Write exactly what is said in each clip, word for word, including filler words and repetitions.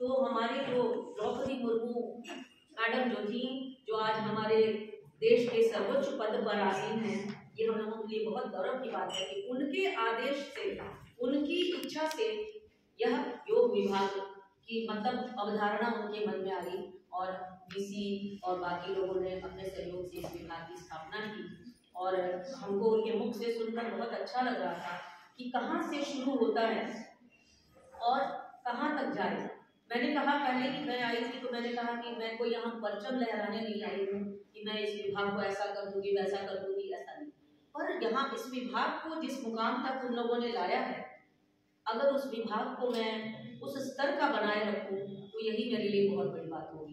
तो हमारी जो द्रौपदी मुर्मू मैडम जो थी, जो आज हमारे देश के सर्वोच्च पद पर आसीन हैं, ये हम लोगों के लिए बहुत गौरव की बात है कि उनके आदेश से, उनकी इच्छा से यह योग विभाग की मतलब अवधारणा उनके मन में आई और डीसी और बाकी लोगों ने अपने सहयोग से इस विभाग की स्थापना की। और हमको उनके मुख से सुनकर बहुत अच्छा लग रहा था कि कहाँ से शुरू होता है और कहाँ तक जाए। मैंने कहा पहले कि मैं आई थी तो मैंने कहा कि मैं कोई यहाँ परचम लहराने नहीं आई हूँ कि मैं इस विभाग को ऐसा कर दूंगी वैसा कर दूंगी, ऐसा नहीं। पर यहाँ इस विभाग को जिस मुकाम तक उन लोगों ने लाया है, अगर उस विभाग को मैं उस स्तर का बनाए रखूं तो यही मेरे लिए बहुत बड़ी बात होगी।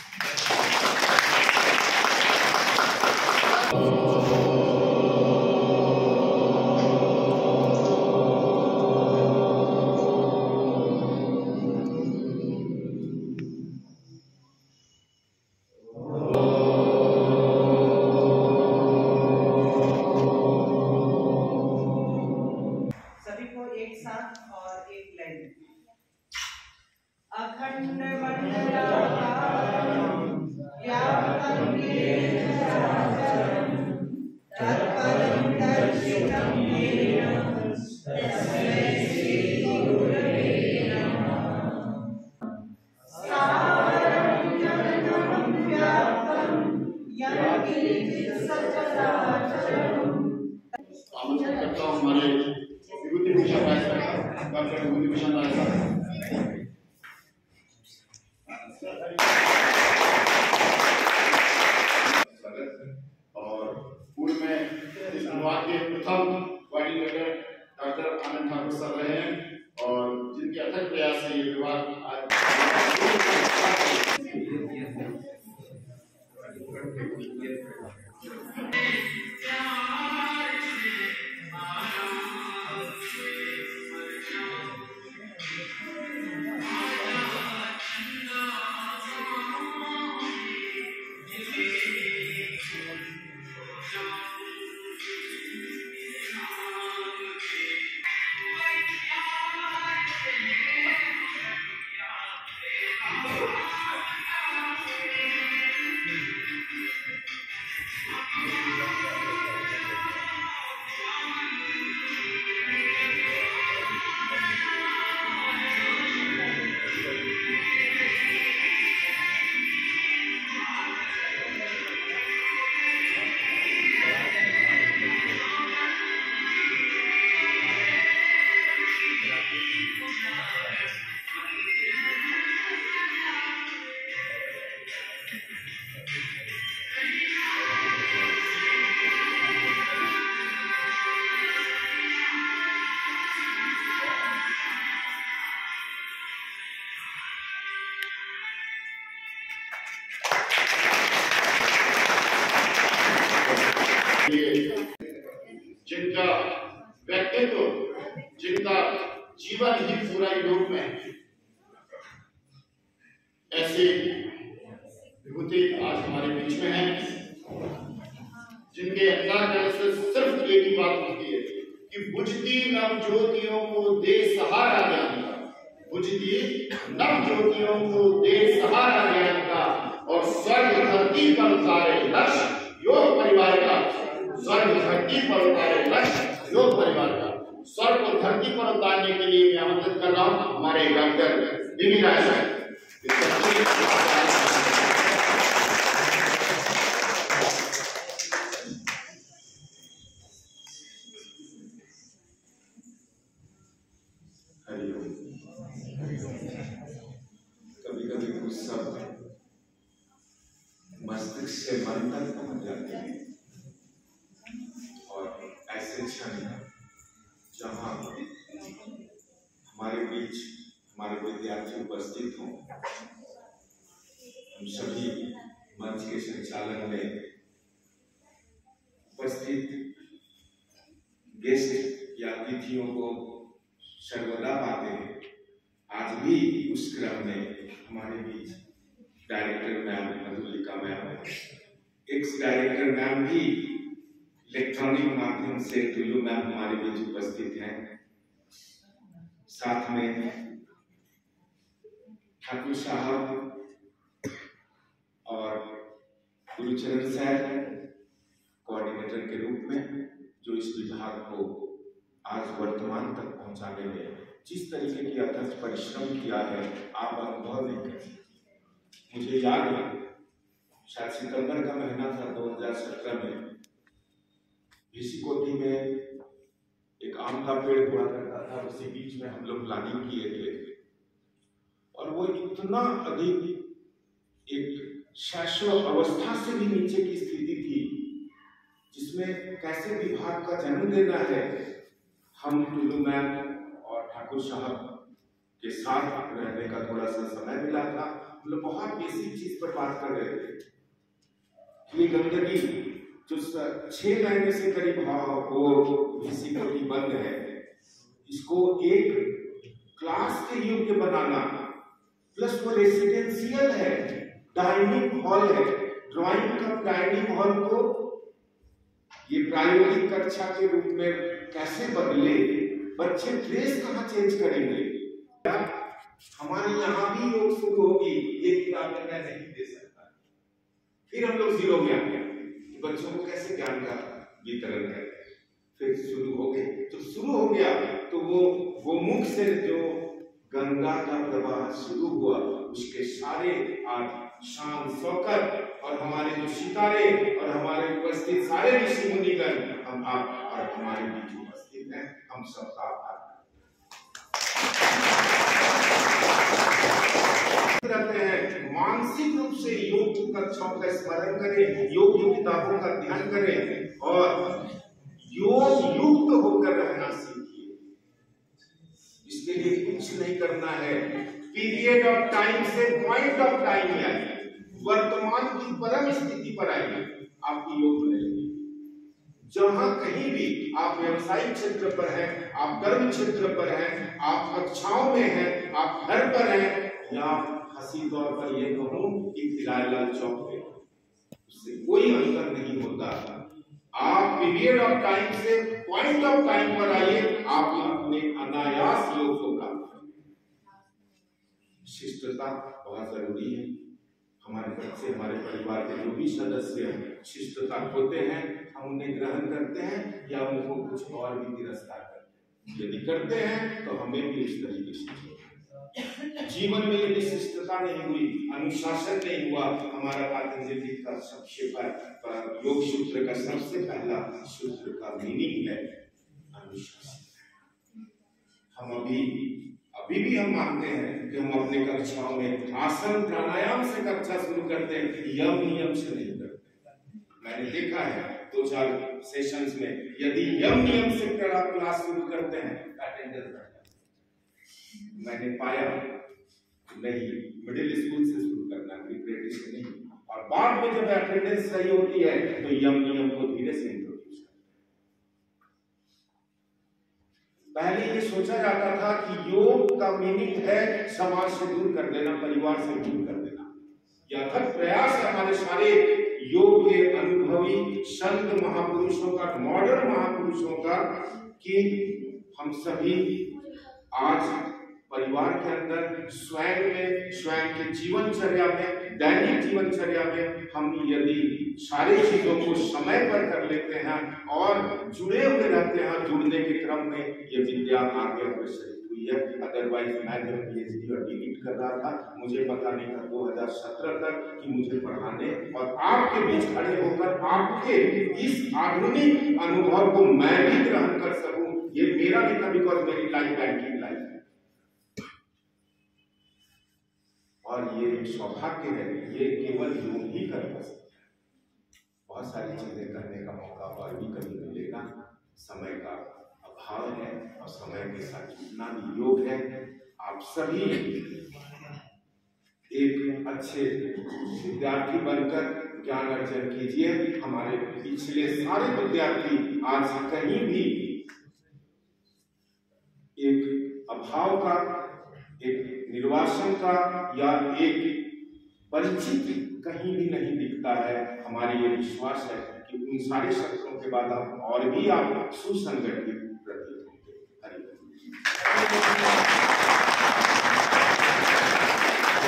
सभी को एक साथ और एक लाइन। अखंड मंडलाकारं व्याप्तं येन चराचरं तत्पदं दर्शितं येन तस्मै श्री गुरवे नमः। सारं जगतं व्याप्तं येन किंचित् सचराचरम्। आमंत्रित करता हूं हमारे विभूति भूषण राय साहब, डॉक्टर विभूति भूषण राय साहब। और पूर्व में इस विभाग के प्रथम coordinator doctor Anand Thakur sir रहे हैं और जिनके अथक प्रयास से ये विभाग आज जिनका व्यक्तित्व, जिनका जीवन ही पूरा योग में, ऐसे विभूति आज हमारे बीच में हैं, जिनके अंदर करने से सिर्फ एक ही बात होती है कि बुझती नव ज्योतियों को दे सहारा ज्ञान का, बुझती नव ज्योतियों को दे सहारा ज्ञान का और स्वर्ग धरती पर उतारे लक्ष्य योग परिवार का, स्वर्ग धरती पर उतारे लक्ष्य योग परिवार का। स्वर्ग को धरती पर उतारने के लिए मैं आमंत्रित कर रहा हूँ हमारे डॉक्टर बीबी राय साहब। कभी कभी कुछ शब्द मस्तिष्क से मन तक पहुंच जाते हैं और ऐसे क्षण जहाँ हमारे बीच हमारे विद्यार्थी उपस्थित हों, हम सभी मंच के संचालन में उपस्थित गेस्ट या अतिथियों को सर्वदा पाते हैं। आज भी उस क्रम में हमारे बीच director ma'am Madhulika ma'am, ex director ma'am भी इलेक्ट्रॉनिक माध्यम से टुल्लू मैम हमारे बीच उपस्थित हैं। साथ में ठाकुर साहब और गुरुचरण सर कोऑर्डिनेटर के रूप में जो इस विभाग को आज वर्तमान तक पहुंचाने में जिस तरीके की अथक परिश्रम किया है, आप अनुभव नहीं कर सकते। मुझे याद है शायद सितंबर का महीना था दो हज़ार सत्रह में, ऋषिकोटि में एक आम का पेड़ हुआ करता था, उसी बीच में हम लोग प्लानिंग किए थे और वो इतना अधिक एक शाश्वत अवस्था से भी नीचे की स्थिति थी जिसमें कैसे विभाग का जन्म देना है। हम टुल्लू मैम और ठाकुर साहब के साथ रहने का थोड़ा सा समय मिला था। हम लोग बहुत बेसिक चीज पर बात कर रहे थे। ये गंदगी जो छह महीने से करीब वो ऋषिकोटि बंद है, इसको एक क्लास के योग्य बनाना, प्लस वो रेसिडेंशियल है, डाइनिंग हॉल है, ड्राइंग का डाइनिंग हॉल को ये प्रायोगिक कक्षा के रूप में कैसे बदले, बच्चे ड्रेस कहाँ चेंज करेंगे। हमारे यहाँ भी योग शुरू होगी, ये किताब मैं नहीं दे सकता। फिर हम लोग जीरो में आ गए, बच्चों को कैसे ज्ञान का वितरण करें। फिर शुरू हो गए, जब शुरू हो गया तो वो वो मुख से जो गंगा का प्रवाह शुरू हुआ, उसके सारे आज शान शौकत और हमारे जो सितारे और हमारे उपस्थित सारे ऋषि मुनिगण, हम आप और हमारे बीच उपस्थित हैं, हम सबका आभार करते हैं। मानसिक रूप से योग की कक्षाओं का स्मरण करें, योग की किताबों का ध्यान करें और योग युक्त होकर रहना सीखिए। इसके लिए कुछ नहीं करना है, पीरियड ऑफ टाइम से पॉइंट ऑफ टाइम में आइए, वर्तमान की परम स्थिति पर आइए, आपकी योग बनेगी। जहां कहीं भी आप व्यवसायिक क्षेत्र पर हैं, आप कर्म क्षेत्र पर हैं, आप कक्षाओं में हैं, आप घर पर हैं, या हंसी तौर पर ये कहूं कि खिलाड़ीलाल चौक पे, उससे कोई अंतर नहीं होता। आप पीरियड ऑफ टाइम से पॉइंट ऑफ टाइम पर आइए, आप अपने अनायास योग को काम करें। शिष्टता बहुत जरूरी है। हमारे बच्चे, हमारे परिवार के जो भी सदस्य शिष्टता होते हैं, हम उन्हें ग्रहण करते हैं या उनको कुछ और भी तिरस्कार करते हैं। यदि करते हैं तो हमें भी उस तरीके से जीवन में यदि शिष्टता नहीं हुई, अनुशासन नहीं हुआ, हमारा पतंजलि का सबसे पर योग सूत्र का सबसे पहला सूत्र का मीनिंग है अनुशासन। हम अभी अभी भी हम मानते हैं कि हम अपने कक्षाओं में आसन प्राणायाम से कक्षा शुरू करते हैं, यम नियम से नहीं करते। मैंने देखा है दो चार सेशंस में, यदि यम नियम से क्लास शुरू करते हैं अटेंडेंस बढ़ जाता है। मैंने पाया नहीं, मिडिल स्कूल से शुरू करना, प्रिपरेटरी से नहीं, और बाद में जब अटेंडेंस सही होती है तो यम नियम को धीरे से इंट्रोड्यूस करते हैं। पहले ये सोचा जाता था कि योग का मीनिंग है समाज से दूर कर देना, परिवार से दूर कर देना। यह अथक प्रयास है हमारे सारे योग के अनुभवी संत महापुरुषों का, मॉडर्न महापुरुषों का, कि हम सभी आज परिवार के अंदर स्वयं में, स्वयं के जीवनचर्या में, दैनिक जीवनचर्या में हम यदि सारी चीजों को समय पर कर लेते हैं और जुड़े हुए रहते हैं, जुड़ने के क्रम में ये विद्या आगे अग्रसर हुई है। अदरवाइज मैं जब पीएचडी और डीलिट कर रहा था, मुझे पता नहीं था दो हज़ार सत्रह तक कि मुझे पढ़ाने और आपके बीच खड़े होकर आपके इस आधुनिक अनुभव को मैं भी ग्रहण कर सकूं। ये मेरा भी था, बिकॉज मेरी लाइफ बैंकिंग लाइफ है और ये सौभाग्य है, ये केवल योग ही कर सकते हैं। बहुत सारी चीजें करने का मौका और भी कभी मिलेगा, समय का अभाव है और समय के साथ जितना भी योग है, आप सभी एक अच्छे विद्यार्थी बनकर ज्ञान अर्जन कीजिए। हमारे पिछले सारे विद्यार्थी आज कहीं भी एक अभाव का, एक निर्वासन का या एक वंचित कहीं भी नहीं दिखता है। हमारी ये विश्वास है कि उन सारे शब्दों के बाद हम और भी आप सुसंगठित प्रतीत होंगे। हरि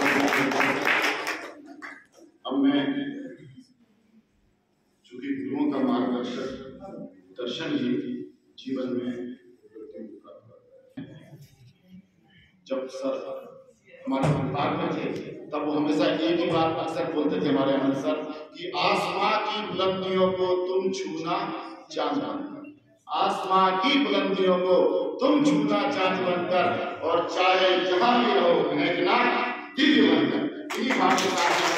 जीवन में उपलब्धि प्राप्त करता है। जब सर हमारे परिवार में थे तब वो हमेशा एक ही बात अक्सर बोलते थे हमारे आनंद सर कि आसमां की बुलंदियों को तुम छूना चांद बनकर, आसमां की बुलंदियों को तुम छूना चांद बनकर, और चाहे जहां भी रहो महकना दिव्य बनकर। इन्हीं बात के साथ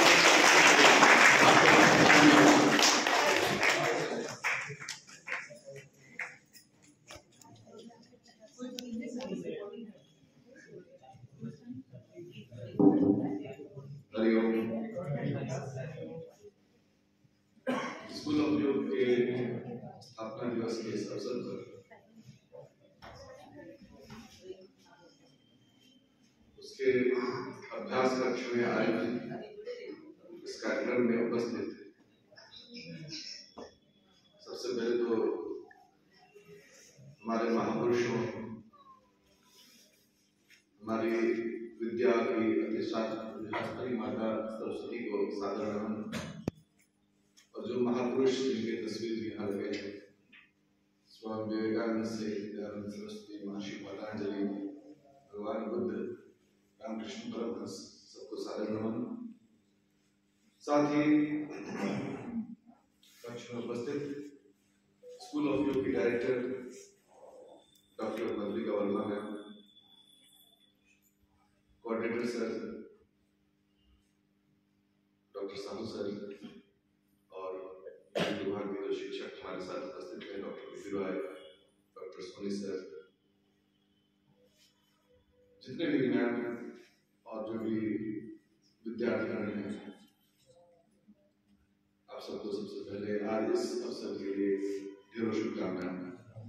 स्कूल ऑफ योग के स्थापना दिवस के इस अवसर पर उसके अभ्यास कक्ष में आयोजित इस कार्यक्रम में उपस्थित थे। सबसे पहले तो हमारे महापुरुषों, हमारी विद्या की अधिष्ठात्री माता सरस्वती को सादर नमन, और जो महापुरुष जिनके तस्वीर यहाँ लगे हैं, स्वामी विवेकानंद से दयानंद सरस्वती, महर्षि पतंजलि, भगवान बुद्ध, रामकृष्ण परमहंस, सबको सादर नमन। साथ ही कक्ष में उपस्थित स्कूल ऑफ योग की director doctor Madhulika Verma ma'am, coordinator sir doctor Sahu sir, विभाग के जो शिक्षक हमारे साथ उपस्थित हैं, doctor VP Roy, doctor Soni sir, जितने भी मैम और जो भी विद्यार्थीगण हैं, आप सबको सबसे पहले आज इस अवसर के लिए ढेरों शुभकामनाएं।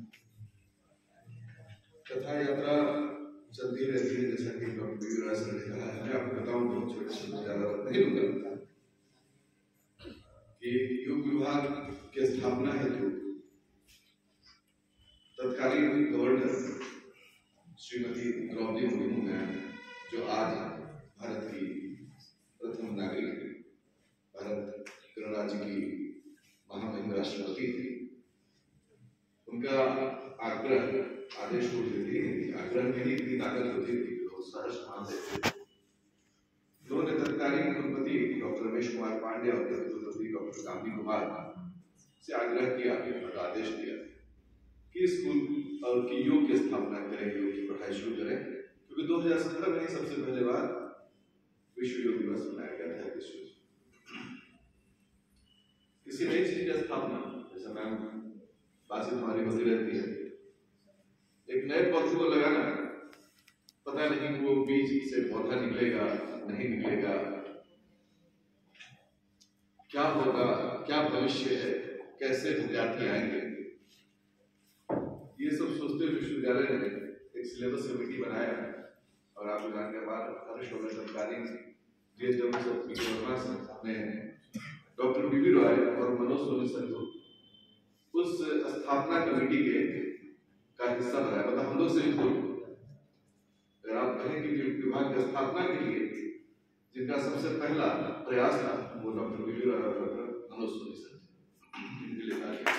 कथा यात्रा चलती रहती है, जैसा कि डॉक्टर विपी रॉय सर ने कहा है। मैं आपको बताऊं बहुत छोटे से, ज्यादा नहीं लूंगा, कि योग विभाग की स्थापना हेतु तत्कालीन गवर्नर श्रीमती द्रौपदी मुर्मू मैम, जो आज भारत की प्रथम नागरिक, भारत गणराज्य की महामहिम राष्ट्रपति थी, उनका आग्रह आदेश को देती, आग्रह में ही इतनी ताकत होती थी, लोग सहर्ष मानते थे। उन्होंने तत्कालीन कुलपति डॉक्टर रमेश कुमार पांडे और कुलपति डॉक्टर कामनी कुमार से आग्रह किया और आदेश दिया कि स्कूल और की योग की स्थापना करें, योग की पढ़ाई शुरू करें, क्योंकि दो हज़ार सत्रह में ही सबसे पहले बार विश्व योग दिवस मनाया गया था। विश्व किसी नई चीज की स्थापना, जैसा मैम बातचीत हमारी होती रहती है, एक नए पौधे को लगाना, पता नहीं वो बीज से पौधा निकलेगा नहीं निकलेगा, क्या होगा, क्या भविष्य है, कैसे विद्यार्थी आएंगे, ये सब सोचते हुए विश्वविद्यालय ने एक सिलेबस कमेटी बनाया। और आपको जानने के बाद हर्ष होगा सरकारी ने डॉक्टर बीबी रॉय और मनोज सोनी सर को उस स्थापना कमेटी के का हिस्सा बनाया। मतलब हम लोग से अगर आप कहें कि विभाग की स्थापना के लिए जिनका सबसे पहला प्रयास था वो डॉक्टर बीबी रॉय और डॉक्टर मनोज सोनी सर थे।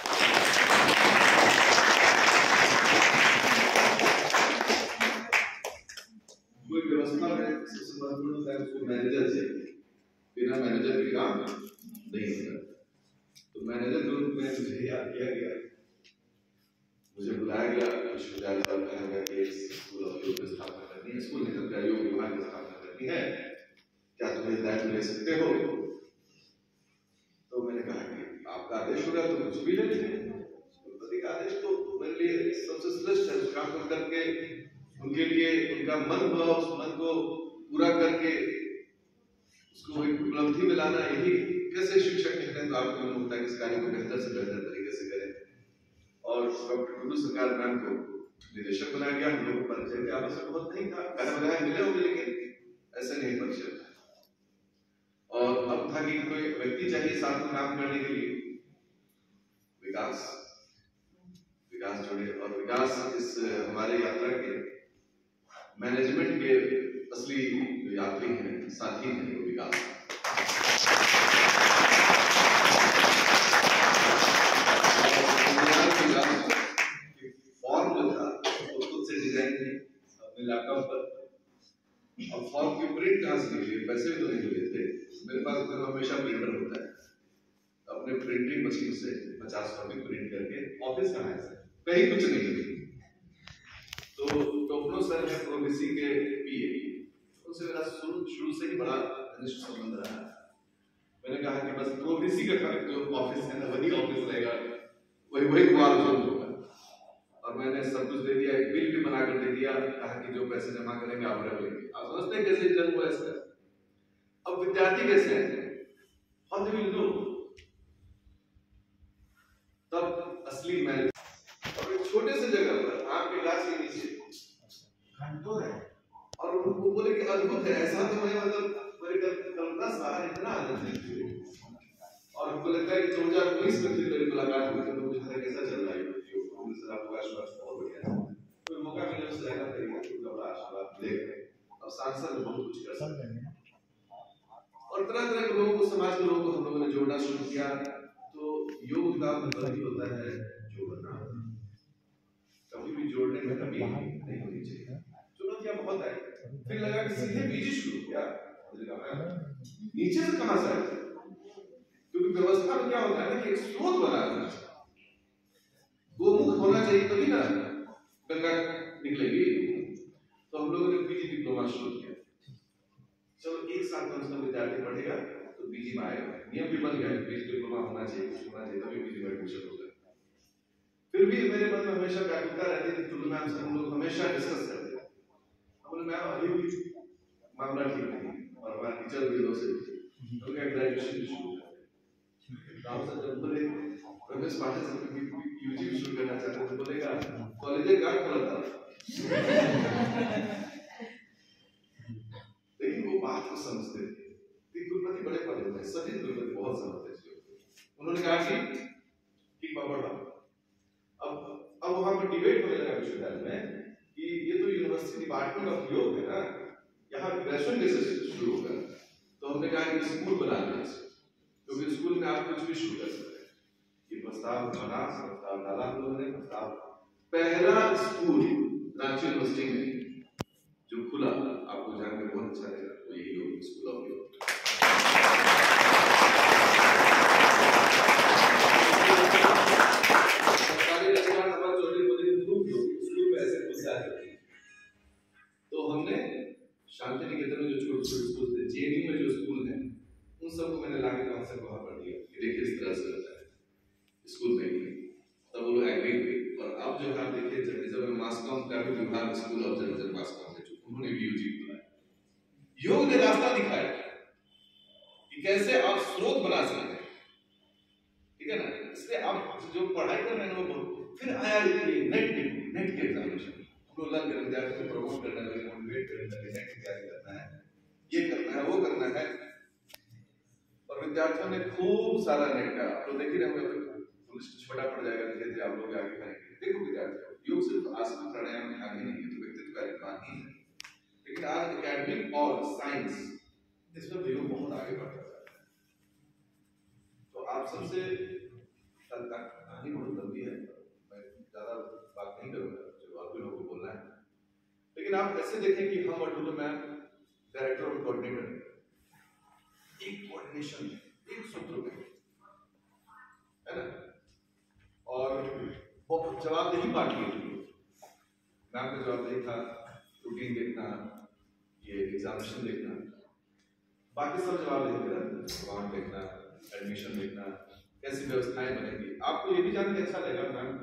कोई व्यवस्था में सबसे महत्वपूर्ण होता है उसको मैनेजर चाहिए, बिना मैनेजर के काम नहीं होता। तो मैनेजर के रूप में मुझे याद किया गया, मुझे बुलाया गया विश्वविद्यालय पर, कहा गया कि स्कूल ऑफ योग की स्थापना करनी है, स्कूल निकल कर योग विभाग की स्थापना करनी है, क्या तुम दायित्व ले सकते हो? तो मैंने कहा कि आपका आदेश होगा तो कुछ भी ले लीजिए। कुलपति का आदेश तो मेरे लिए सबसे श्रेष्ठ है, उस काम को करके उनके लिए उनका मन हुआ, उस मन को पूरा करके उसको एक उपलब्धि में लाना, यही कैसे शिक्षक कहते हैं तो आपको मन होता है कि इस कार्य को बेहतर से बेहतर तरीके से करें। और डॉक्टर गुरु सरकार मैम को निदेशक बनाया गया। हम लोग परिचय के आपस में बहुत नहीं था, पहले बनाया मिले होंगे लेकिन ऐसे नहीं परिचय था। और अब था कि कोई व्यक्ति चाहिए साथ में काम करने के लिए, विकास विकास जुड़े। और विकास इस हमारे यात्रा के मैनेजमेंट के असली जो यात्री हैं, साथी हैं, वो विकास। अब फॉर्म की प्रिंट कहाँ से निकली, पैसे भी तो नहीं मिले थे। मेरे पास घर में हमेशा प्रिंटर होता है, अपने प्रिंटिंग मशीन से पचास कॉपी प्रिंट करके ऑफिस कहाँ है, कहीं कुछ नहीं। तो टोपनो सर है प्रोविसी के पीए, उनसे मेरा शुरू शुरू से ही बड़ा घनिष्ठ संबंध रहा है। मैंने कहा कि बस प्रोविसी का जो ऑफिस है ना वही ऑफिस रहेगा, वही वही द्वार होगा। और मैंने सब कुछ दे दिया, एक बिल भी बना कर दे दिया, कहा कि जो पैसे जमा करेंगे आप रख लेंगे। आप समझते हैं कैसे जन्म हुआ इसका? अब विद्यार्थी कैसे हैं, हाउ डू यू नो? तब असली मैंने और एक छोटे से जगह पर आम के गाछ के नीचे घंटों रहे, और उनको बोले कि अद्भुत है, ऐसा तो मैं मतलब मेरे कल्पना सारा इतना आनंद है। और हमको लगता है कि दो हज़ार उन्नीस में फिर मेरी मुलाकात हुई तो मुझे लगा कैसा चल रहा है यूट्यूब सर, आपका आशीर्वाद बहुत बढ़िया है। कोई मौका मिले उससे रहना करेगा तो बड़ा आशीर्वाद देगा। अब सांसद बहुत कुछ कर सकते हैं और तरह तरह के लोगों को, समाज के लोगों को हम लोगों ने जोड़ना शुरू किया। तो योग का मतलब ही होता है जोड़ना, कभी भी जोड़ने में कमी नहीं होनी चाहिए। चुनौतियां बहुत आई, फिर लगा कि सीधे बीज शुरू किया, नीचे से कहां से आए, क्योंकि व्यवस्था में क्या होता है ना कि एक स्रोत बनाना, गोमुख होना चाहिए तभी ना गंगा निकलेगी। तो हम लोगों ने पीजी डिप्लोमा शुरू किया। चलो एक साल कम से कम विद्यार्थी पढ़ेगा तो पीजी में आएगा, नियम भी बन गया कि पीजी डिप्लोमा होना चाहिए, कुछ होना चाहिए तभी पीजी में एडमिशन होगा। फिर भी मेरे मन में हमेशा व्याकुलता रहती थी, तो मैम से हम लोग हमेशा डिस्कस करते थे। हमने मैम अभी भी मामला ठीक नहीं, और हमारे टीचर भी लोग से तो क्या ग्रेजुएशन शुरू राव सर जब बोले रमेश पाठक सर भी यूजी भी शुरू करना चाहते थे, बोलेगा कॉलेज का खोला था। लेकिन वो बात को समझते थे कि कुलपति बड़े पद होते हैं, सभी कुलपति बहुत समझते थे। उन्होंने कहा कि ठीक बाबा अब अब वहां पर डिबेट होने लगा विश्वविद्यालय में कि ये तो यूनिवर्सिटी डिपार्टमेंट ऑफ योग है ना, यहाँ ग्रेजुएशन कैसे शुरू होगा। तो हमने कहा कि स्कूल बना दें, क्योंकि स्कूल में आप कुछ भी शुरू कर सकते हैं। ये प्रस्ताव बना, प्रस्ताव डाला हम लोगों ने, प्रस्ताव पहला स्कूल रांची यूनिवर्सिटी में जो खुला, आपको जानकर बहुत अच्छा लगा, तो यही योग स्कूल ऑफ योग। तो हमने शांति निकेतन में जो छोटे छोटे स्कूल थे, जेएनयू में जो स्कूल है, उन सबको मैंने लाके कॉन्सेप्ट वहां पर दिया कि देखिए इस तरह से होता है स्कूल में ही। तब वो लोग एग्री हुए। और अब जो आप देखिए जर्नलिज्म में मास्कॉम का भी विभाग स्कूल ऑफ जर्नलिज्म मास्कॉम है, उन्होंने भी यूजी बनाया। योग ने रास्ता दिखाया कि कैसे आप स्रोत बना सकते हैं, ठीक है ना। इसलिए आप जो पढ़ाई कर रहे हैं वो, फिर आया ये नेट के नेट के एग्जामिनेशन, हम लोग लग गए विद्यार्थियों को प्रमोट करने लगे, मोटिवेट करने लगे, नेट की तैयारी करना है, ये करना है, वो करना है। और विद्यार्थियों ने खूब सारा नेट का, तो देखिए हम लिस्ट छोटा पड़ जाएगा, धीरे धीरे आप लोग आगे करेंगे। देखो विद्यार्थियों, योग सिर्फ आसन प्राणायाम ध्यान ही नहीं है, तो व्यक्तित्व का निर्माण ही है। लेकिन आज एकेडमिक और साइंस इसमें योग बहुत आगे बढ़ रहा है। तो आप सबसे कहानी बहुत लंबी है, मैं ज्यादा बात नहीं करूंगा, जो और भी लोगों को बोलना है। लेकिन आप ऐसे देखें कि हम और डूडो मैम डायरेक्टर और कोऑर्डिनेटर, एक कोऑर्डिनेशन एक सूत्र में है ना, और बहुत जवाबदेही बांटी है। मैम का जवाबदेही था रूटीन देखना, ये एग्जामिनेशन देखना, बाकी सब जवाबदेही मेरा, अकाउंट देखना, एडमिशन देखना, कैसी व्यवस्थाएं बनेगी। आपको ये भी जान के अच्छा लगेगा मैम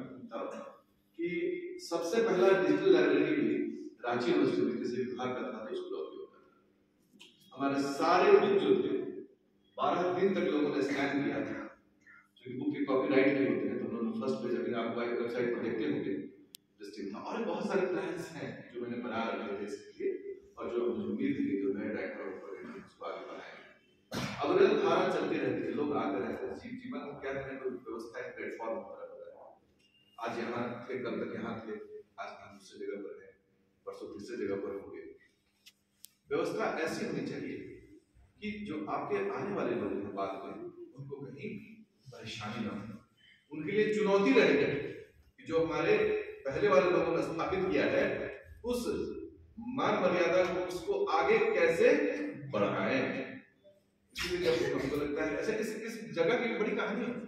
कि सबसे पहला डिजिटल लाइब्रेरी भी रांची यूनिवर्सिटी में किसी विभाग का था, तो स्कूल ऑफ योग का। हमारे सारे बुक जो थे बारह दिन तक लोगों ने स्कैन किया था, क्योंकि बुक की कॉपीराइट नहीं होते हैं, तो उन्होंने फर्स्ट पेज अभी आप वेबसाइट पर देखते होंगे लिस्टिंग था। और बहुत सारे प्लान्स हैं जो मैंने बना रखे थे इसके लिए, और जो मुझे उम्मीद थी कि जो नए डायरेक्टर ऑफ उसको आगे बढ़ाएंगे। अब अगर धारा चलती रहती है, लोग आते रहते हैं, जीव जीवन को क्या करने को व्यवस्था है, प्लेटफॉर्म पर होता है। आज यहाँ थे, कल तक यहाँ थे, आज हम दूसरी जगह पर हैं, परसों तीसरी जगह पर होंगे। व्यवस्था ऐसी होनी चाहिए कि जो आपके आने वाले लोग हैं बाद में, उनको कहीं परेशानी ना हो, उनके लिए चुनौती रहे कि जो हमारे पहले वाले लोगों ने स्थापित किया है उस मान मर्यादा को उसको आगे कैसे बढ़ाएं। इसलिए जब हमको लगता है अच्छा इस इस जगह की बड़ी कहानी है।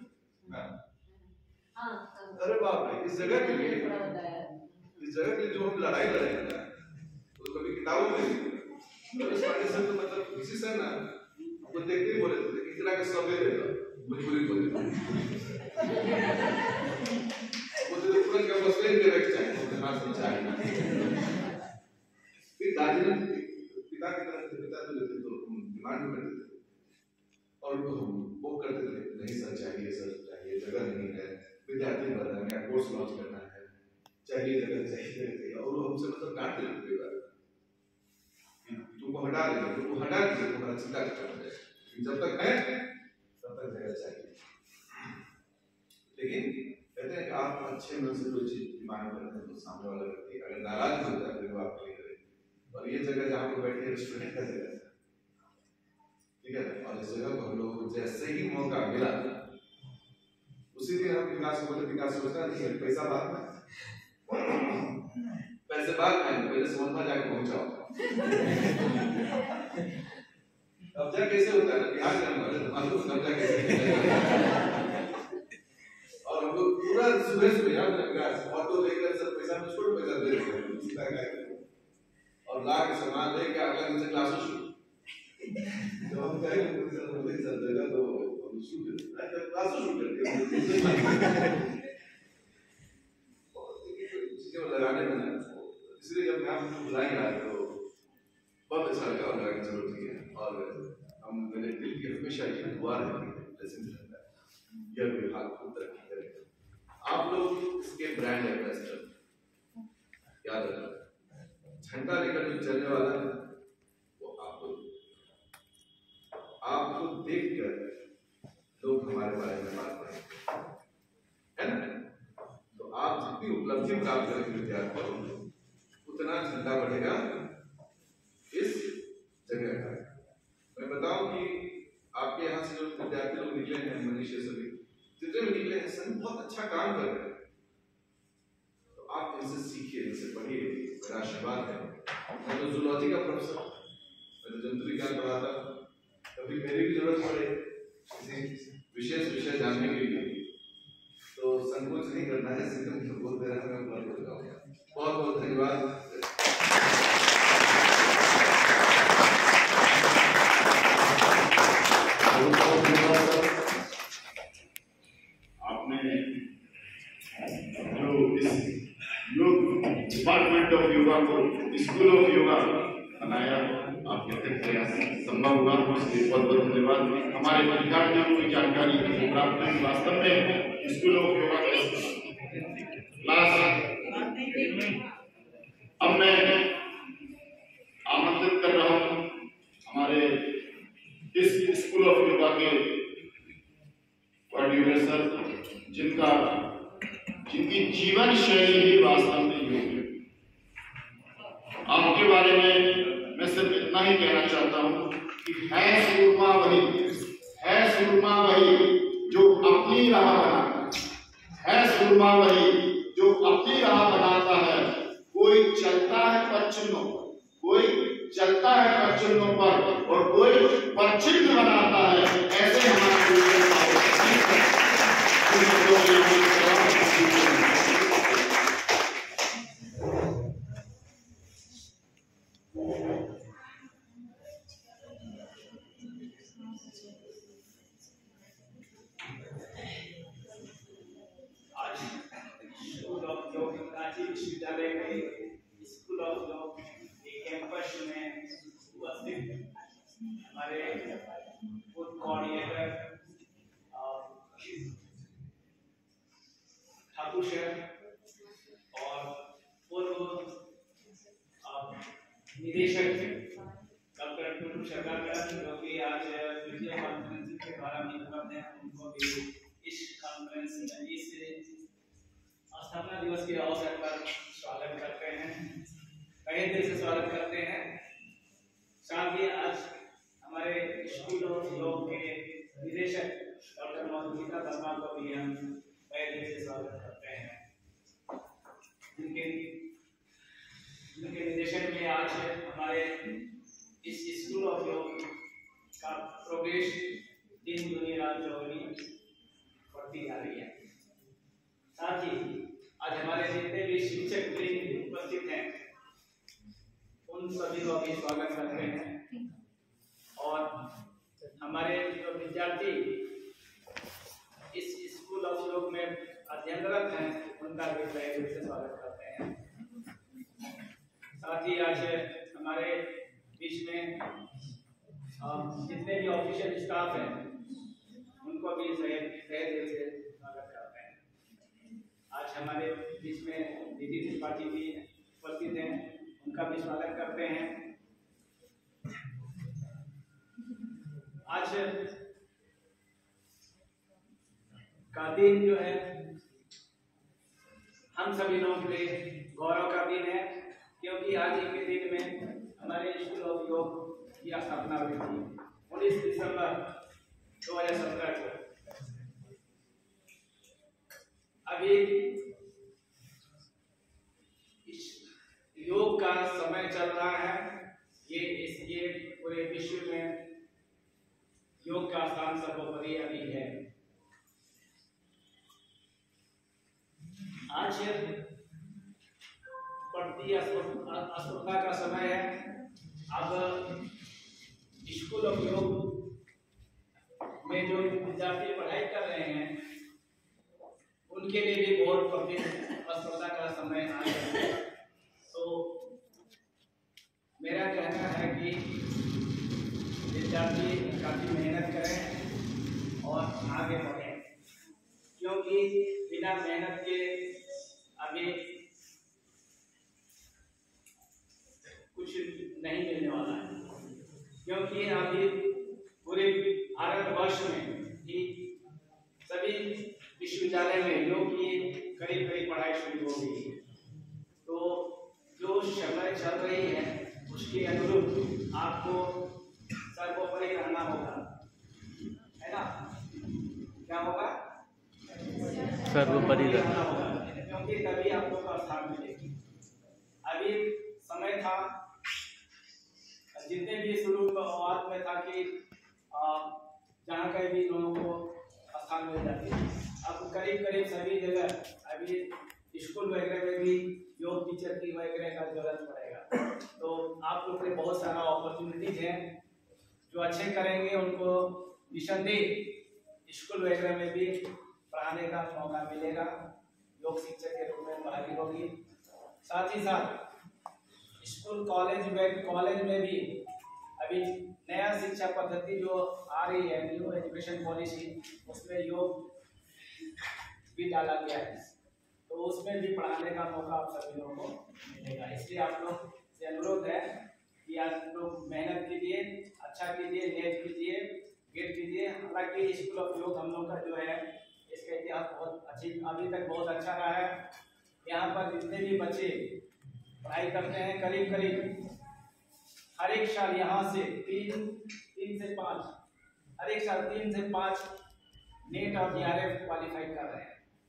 अरे बाप रे, इस जगह के लिए इस जगह के लिए जो हम लड़ाई लड़े हैं तो कभी किताबों में कभी साढ़े सर तो मतलब किसी से ना वो देखते ही बोले थे इतना का सब रहेगा मजबूरी बोले वो तो पूरा क्या मसले के रख चाहिए हाँ समझाए फिर दार्जिलिंग पिता की तरफ से पिता जो थे तो डिमांड करते थे और वो करते थे नहीं सर चाहिए सर चाहिए जगह नहीं है विद्यार्थी बढ़ रहे हैं कोर्स लॉन्च करना है चाहिए जगह चाहिए और हमसे मतलब काट देते थे तुमको हटा देंगे तुमको हटा दीजिए तुम्हारा चिंता खत्म हो जाए जब तक है तब तक जगह चाहिए। लेकिन कहते हैं कि आप अच्छे मन से कोई चीज डिमांड करते हैं तो सामने वाला व्यक्ति अगर नाराज हो जाए फिर वो आपके लिए करे। और ये जगह जहाँ पे बैठे रेस्टोरेंट का जगह है ठीक है और इस जगह को हम लोग जैसे ही मौका मिला उसी दिन हम विकास को बोले विकास सोचता नहीं पैसा बात में पैसे बात में पहले समझना जाके पहुंचाओ। कब्जा कैसे होता है बिहार के अंदर मालूम कब्जा कैसे और हम लोग पूरा सुबह सुबह याद रखा ऑटो लेकर सर पैसा में छोड़ पैसा दे देते और ला के सामान लेके अगले दिन से क्लास शुरू जब हम कहेंगे सर बोले सर जगह तो शुरू कर क्लास शुरू कर दिया लगाने में इसलिए जब मैं आपको बुलाएंगे आज तो बहुत अच्छा लगा और लगा जरूर ठीक है और हम मेरे दिल की हमेशा ये दुआ रहती है प्रेजेंट रहता है यह विभाग को तरक्की करेगा। आप लोग इसके ब्रांड एम्बेसडर याद रखना झंडा लेकर जो चलने वाला है वो आप लोग आपको देखकर लोग हमारे बारे में बात करेंगे है ना। तो आप जितनी उपलब्धि प्राप्त करेंगे विद्यार्थियों उतना झंडा बढ़ेगा इस जगह का। मैं बताऊं कि आपके यहाँ से जो विद्यार्थी लोग निकले हैं मनीष सभी जितने भी निकले हैं सभी बहुत अच्छा काम कर रहे हैं तो आप इनसे सीखिए इनसे पढ़िए मेरा आशीर्वाद है। मैं तो जूलॉजी का प्रोफेसर मैं तो जंतु विज्ञान पढ़ाता कभी मेरी भी जरूरत पड़े किसी विशेष विषय जानने के लिए तो संकोच नहीं करना है सीधे मुझे बोल दे रहा है मैं उपलब्ध हो जाऊंगा। बहुत बहुत धन्यवाद। आपने जो इस योग डिपार्टमेंट ऑफ योगा को स्कूल ऑफ योगा बनाया आपके तक प्रयास संभव हुआ इसलिए बहुत बहुत धन्यवाद। हमारे विद्यार्थियों को जानकारी प्राप्त हुई वास्तव में स्कूल ऑफ योगा क्लास। अब मैं आमंत्रित कर रहा हूँ हमारे इस स्कूल ऑफ योगा के कोऑर्डिनेटर जिनका जिनकी जीवन शैली ही वास्तव में योग है। आपके बारे में मैं सिर्फ इतना ही कहना चाहता हूँ कि है सूरमा वही है सूरमा वही जो अपनी राह बनाता है सूरमा वही जो अपनी राह बनाता है। कोई चलता है पश्चिमों पर कोई चलता है पश्चिमों पर और कोई पश्चिम बनाता है। ऐसे हमारे विश्वविद्यालय के स्कूल ऑफ योग के कैंपस में उपस्थित हमारे फूड कोऑर्डिनेटर ठाकुर सर और पूर्व निदेशक डॉक्टर टुटू सरकार जो कि आज वीडियो कॉन्फ्रेंसिंग के द्वारा मिलकर हैं उनको भी इस कॉन्फ्रेंस में इस स्थापना दिवस के अवसर पर स्वागत करते हैं कई दिल से स्वागत करते हैं। साथ ही आज हमारे स्कूल ऑफ योग के निदेशक डॉक्टर मधुलिका वर्मा को भी हम कई दिल से स्वागत करते हैं जिनके जिनके सेशन में आज हमारे इस स्कूल ऑफ योग का प्रोग्रेस दिन दुनिया रात चौगनी बढ़ती जा रही है। साथ ही आज हमारे जितने भी शिक्षक वृंद उपस्थित हैं उन सभी को भी स्वागत करते हैं और हमारे जो विद्यार्थी इस स्कूल ऑफ योग में अध्ययनरत हैं उनका भी तहे दिल से स्वागत करते हैं। साथ ही आज हमारे बीच में जितने भी ऑफिशियल स्टाफ हैं उनको भी तहे दिल से स्वागत करते हैं। आज हमारे बीच में दीदी त्रिपाठी भी उपस्थित हैं, उनका भी स्वागत करते हैं। आज का दिन जो है हम सभी लोगों के लिए गौरव का दिन है, क्योंकि आज ही के दिन में हमारे स्कूल ऑफ योग की स्थापना हुई थी उन्नीस दिसंबर दो हजार सत्रह को। अभी इस योग का समय चल रहा है, ये इसलिए पूरे विश्व में योग का स्थान सर्वोपरि अभी है। आज बढ़ती अस्पृश्यता का समय है। अब स्कूल ऑफ योग में जो विद्यार्थी पढ़ाई कर रहे हैं उनके लिए भी बहुत प्रतिस्पर्धा का समय आ गया है। तो मेरा कहना है कि विद्यार्थी काफी मेहनत करें और आगे बढ़ें, क्योंकि बिना मेहनत के आगे कुछ नहीं मिलने वाला है। क्योंकि अभी पूरे भारतवर्ष में ही सभी विश्वविद्यालय में योग की करीब करीब पढ़ाई शुरू हो गई है। तो जो समय चल रही है उसके अनुरूप आपको सर्वोपरि रहना होगा, है ना? क्या होगा? सर्वोपरि रहना होगा, क्योंकि तभी आपको का स्थान मिलेगी। अभी समय था, जितने भी शुरुआत में था कि जहाँ कहीं भी लोगों को स्थान मिल जाती है, अब करीब करीब सभी जगह अभी स्कूल वगैरह में भी योग टीचर की वगैरह का जरूरत पड़ेगा। तो आप लोग के बहुत सारा अपॉर्चुनिटीज हैं, जो अच्छे करेंगे उनको निसंदेह स्कूल वगैरह में भी पढ़ाने का मौका मिलेगा, योग शिक्षक के रूप में बहाली होगी। साथ ही साथ स्कूल कॉलेज में कॉलेज में भी अभी नया शिक्षा पद्धति जो आ रही है, न्यू एजुकेशन पॉलिसी, उसमें योग भी डाला गया है। तो उसमें भी पढ़ाने का मौका आप सभी लोगों को मिलेगा। इसलिए आप लोग से अनुरोध है कि आप लोग मेहनत कीजिए, अच्छा कीजिए, नेट कीजिए, गेट कीजिए। हालांकि स्कूल ऑफ योग हम लोग का जो है इसका इतिहास बहुत अच्छी अभी तक बहुत अच्छा रहा है। यहाँ पर जितने भी बच्चे पढ़ाई करते हैं करीब करीब हर एक साल यहाँ से तीन तीन से पाँच हर एक साल तीन से पाँच नेट और डी आर एफ क्वालिफाई कर रहे हैं।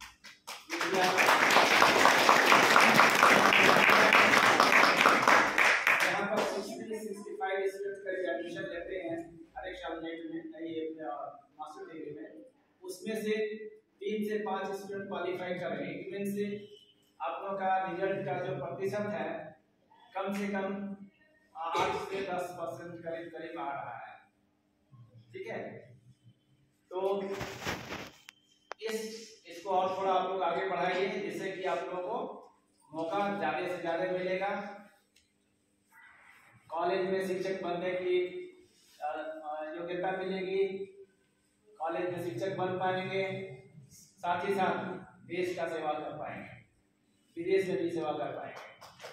यहाँ पर सिक्सटी सिक्सटी फाइव स्टूडेंट का एडमिशन लेते हैं हर एक साल नेट में, ये मास्टर डिग्री में, उसमें से तीन से पाँच स्टूडेंट क्वालिफाई कर रहे हैं। इनमें से आप लोगों का रिजल्ट का जो प्रतिशत है कम से कम आठ से दस परसेंट करीब करीब आ रहा है। ठीक है, तो इस इसको और थोड़ा आप लोग आगे बढ़ाइए, जिससे कि आप लोगों को मौका ज्यादा से ज्यादा मिलेगा। कॉलेज में शिक्षक बनने की योग्यता मिलेगी, कॉलेज में शिक्षक बन पाएंगे, साथ ही साथ देश का सेवा कर पाएंगे, विदेश में भी सेवा कर पाएंगे।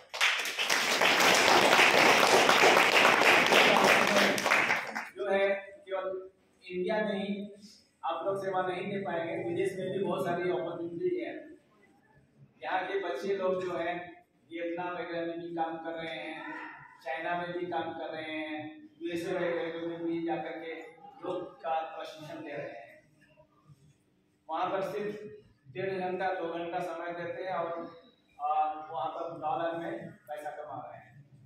जो है केवल इंडिया में ही आप लोग सेवा नहीं दे पाएंगे, विदेश में भी बहुत सारी अपॉर्चुनिटी है। यहाँ के बच्चे लोग जो है वियतनाम वगैरह में भी काम कर रहे हैं, चाइना में भी काम कर रहे हैं, यूएसए वगैरह में भी जाकर के योग का प्रशिक्षण दे रहे हैं। वहाँ पर सिर्फ डेढ़ घंटा दो घंटा समय देते हैं और वहाँ पर डॉलर में पैसा कमा रहे हैं।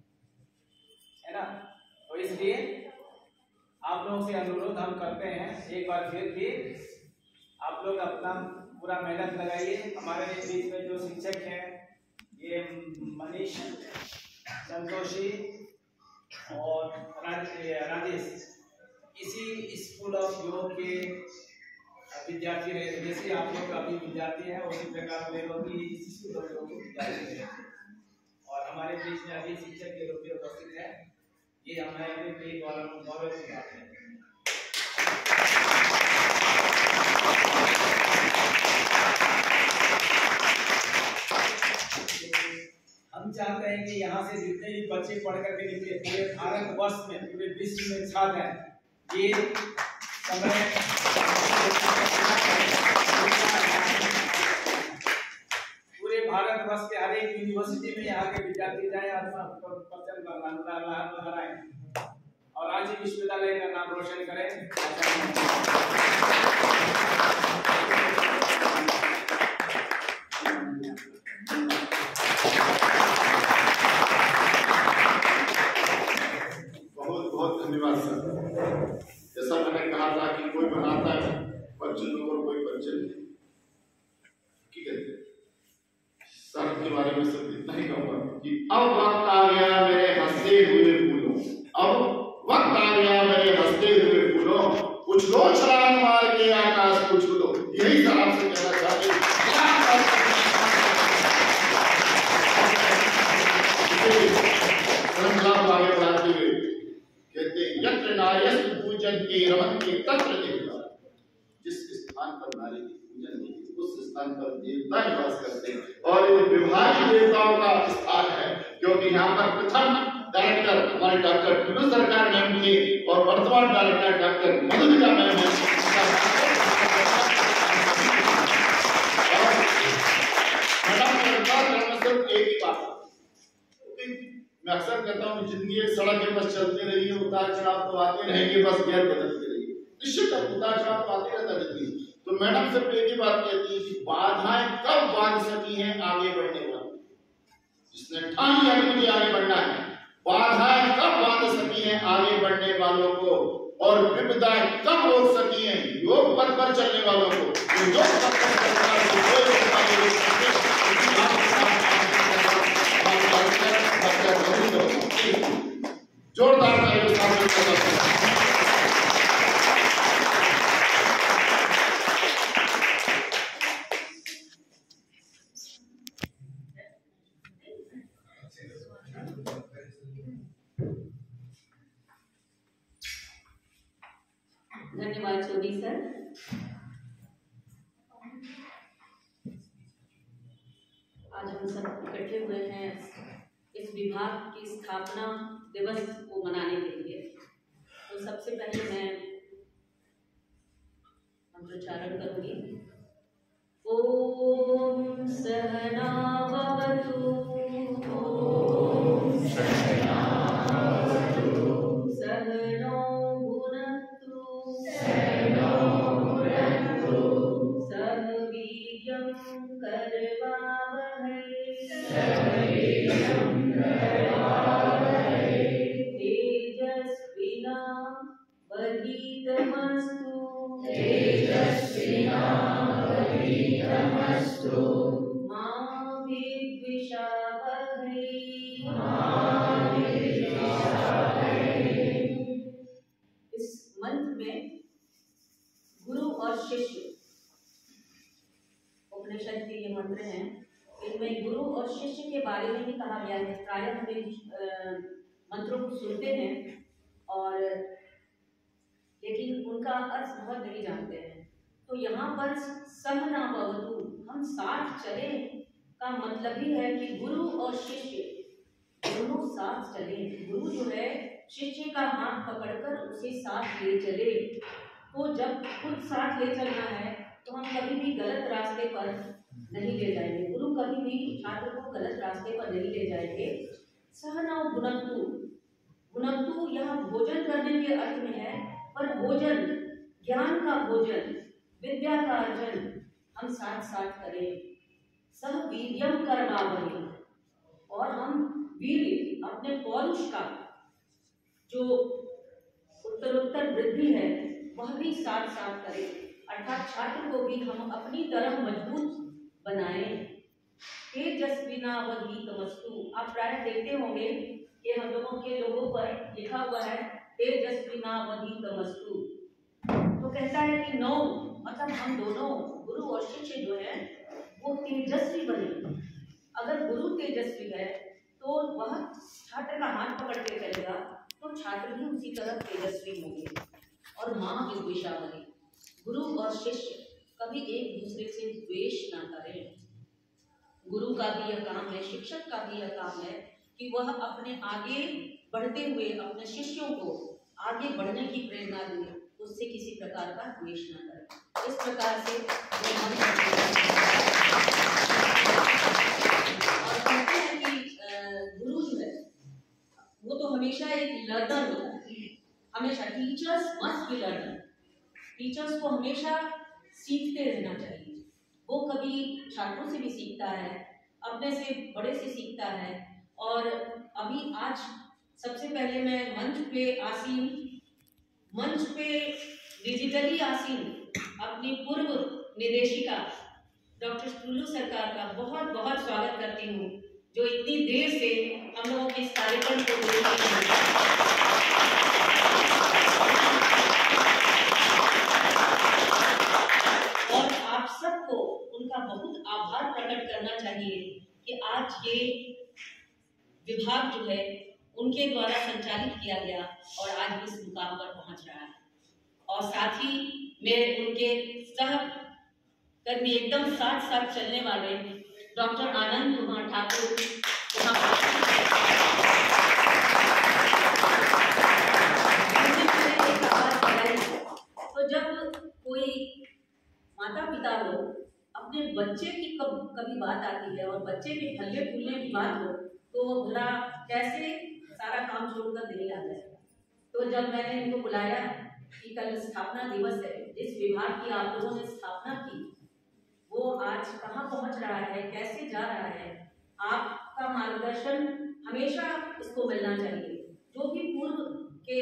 आप लोगों से अनुरोध हम करते हैं एक बार फिर कि आप लोग अपना पूरा मेहनत लगाइए। हमारे बीच में जो शिक्षक हैं ये मनीष, संतोषी और राजेश इसी स्कूल ऑफ योग के विद्यार्थी रहे। जैसे आप लोग अभी विद्यार्थी हैं उसी प्रकार वे लोग भी इसी स्कूल ऑफ योग के विद्यार्थी रहे और हमारे बीच में अभी शिक्षक के रूप में उपस्थित है। ये हमारे लिए गौरव गौरव की बात है। हम चाहते हैं कि यहाँ से जितने भी बच्चे पढ़ करके निकले पूरे भारत वर्ष में पूरे विश्व में छा जाए। ये समय पूरे भारत वर्ष के हर एक यूनिवर्सिटी में यहाँ के विद्यार्थी जाए और लहराएं और राज्य विश्वविद्यालय का नाम रोशन करें। बहुत बहुत धन्यवाद सर। जैसा मैंने कहा था कि कोई बनाता है पंचन और कोई पंचन नहीं, ठीक है। सर के बारे में सिर्फ इतना ही कहूंगा कि अब वक्त आ गया मेरे हंसते हुए फूलों, अब वक्त आ गया मेरे हंसते हुए फूलों, कुछ लो छलांग मार के आकाश को छू लो। यही सर आपसे कहना चाहते हैं। आगे बढ़ाते हुए कहते यत्र नार्यस्तु पूजन्ते रमन्ते तत्र देवता। जिस स्थान पर नारी की पूजन होती है उस स्थान पर देवता निवास करते हैं और ये विभागीय देवताओं का स्थान है, क्योंकि यहाँ पर प्रथम डायरेक्टर हमारे डॉक्टर टुल्लू सरकार मैम थे और वर्तमान डायरेक्टर डॉक्टर मधुलिका मैम है। एक ही बात मैं अक्सर कहता हूँ, जिंदगी एक सड़क के बस चलते रहिए, उतार चढ़ाव तो आते रहेंगे, बस गियर बदलते रहिए। निश्चित है उतार चढ़ाव तो आते रहता जिंदगी। तो मैडम सिर्फ एक ही बात कहती है कि बाधाएं कब बांध सकी हैं आगे बढ़ने वाले, जिसने ठान लिया कि मुझे आगे बढ़ना है, बाधाएं कब बांध सकी हैं आगे बढ़ने वालों को, और विपदाएं कब रोक सकी हैं योग पथ पर चलने वालों को। तो योग पथ पर चलने जोरदार धन्यवाद चौधरी सर। आज हम सब इकट्ठे हुए हैं इस विभाग की स्थापना दिवस को मनाने के लिए। तो सबसे पहले मैं मंत्रोच्चारण करूंगी। ओम सहना भवतु, ओम सहना भवतु, सहनो भुनक्तु, सहनो भुनक्तु, सह वीर्यं करवावहै, सह वीर्यं करवावहै, तेजस्विना वधीतमस्तु, तेजस्विना वधीतमस्तु, मा विद्विषावहै, मा विद्विषावहै। इस मंत्र में गुरु और शिष्य उपनिषद के ये मंत्र हैं। इनमें गुरु और शिष्य के बारे में ही कहा गया है। प्रायः हम इन मंत्रों को सुनते हैं और लेकिन उनका अर्थ बहुत नहीं जानते हैं। तो यहाँ पर सहना भवतु, हम साथ चले का मतलब ही है कि गुरु और शिष्य दोनों साथ चले। गुरु जो है शिष्य का हाथ पकड़कर उसे साथ ले चले। तो जब खुद साथ ले चलना है तो हम कभी भी गलत रास्ते पर नहीं ले जाएंगे। गुरु कभी भी छात्र को गलत रास्ते पर नहीं ले जाएंगे। सहना भुनक्तु, भुनक्तु यहाँ भोजन करने के अर्थ में है, पर भोजन ज्ञान का भोजन, विद्या का अर्जन हम साथ साथ करें। सह वीर्यम करवावहै, और हम वीर अपने पौरुष का जो उत्तरोत्तर वृद्धि है वह भी साथ साथ करें, अर्थात छात्र को भी हम अपनी तरह मजबूत बनाएं। तेजस्विनावधीतमस्तु। आप प्राय देखते होंगे कि हम लोगों के लोगों पर लिखा हुआ है तेजस्विनावधीतमस्तु। तो कहता है कि नौ मतलब हम दोनों गुरु और शिष्य जो है वो तेजस्वी बने। अगर गुरु तेजस्वी है तो वह छात्र का हाथ पकड़ के चलेगा तो छात्र भी उसी तरह तेजस्वी होंगे और मां विद्विषा बने। गुरु और शिष्य कभी एक दूसरे से द्वेष ना करें। गुरु का भी यह काम है, शिक्षक का भी यह काम है कि वह अपने आगे बढ़ते हुए अपने शिष्यों को आगे बढ़ने की प्रेरणा दे, उससे किसी प्रकार का द्वेष न करें। इस प्रकार से और कहते हैं कि गुरु जो है वो तो हमेशा एक लर्नर होता है, हमेशा teachers must be learner. Teachers को हमेशा सीखते रहना चाहिए। वो कभी छात्रों से भी सीखता है, अपने से बड़े से सीखता है। और अभी आज सबसे पहले मैं मंच पे आसीन मंच पे डिजिटली आसीन अपनी पूर्व निदेशिका डॉक्टर टुल्लू सरकार का बहुत बहुत स्वागत करती हूँ, जो इतनी देर से हम लोगों के इस कार्यक्रम को देख रही हैं। और आप सबको उनका बहुत आभार प्रकट करना चाहिए कि आज ये विभाग जो है उनके द्वारा संचालित किया गया और आज इस मुकाम पर पहुंच रहा है। और साथ ही मेरे उनके सहकर्मी एकदम साथ साथ चलने वाले डॉक्टर आनंद कुमार ठाकुर तो जब कोई माता पिता हो अपने बच्चे की कब कभी बात आती है और बच्चे के फलने फूलने की बात हो तो भला कैसे सारा काम छोड़कर दिल्ली आ जाएगा। तो जब मैंने इनको बुलाया कि कल स्थापना दिवस है, जिस विभाग की आप लोगों ने स्थापना की वो आज कहाँ पहुँच रहा है, कैसे जा रहा है, आपका मार्गदर्शन हमेशा इसको मिलना चाहिए। जो भी पूर्व के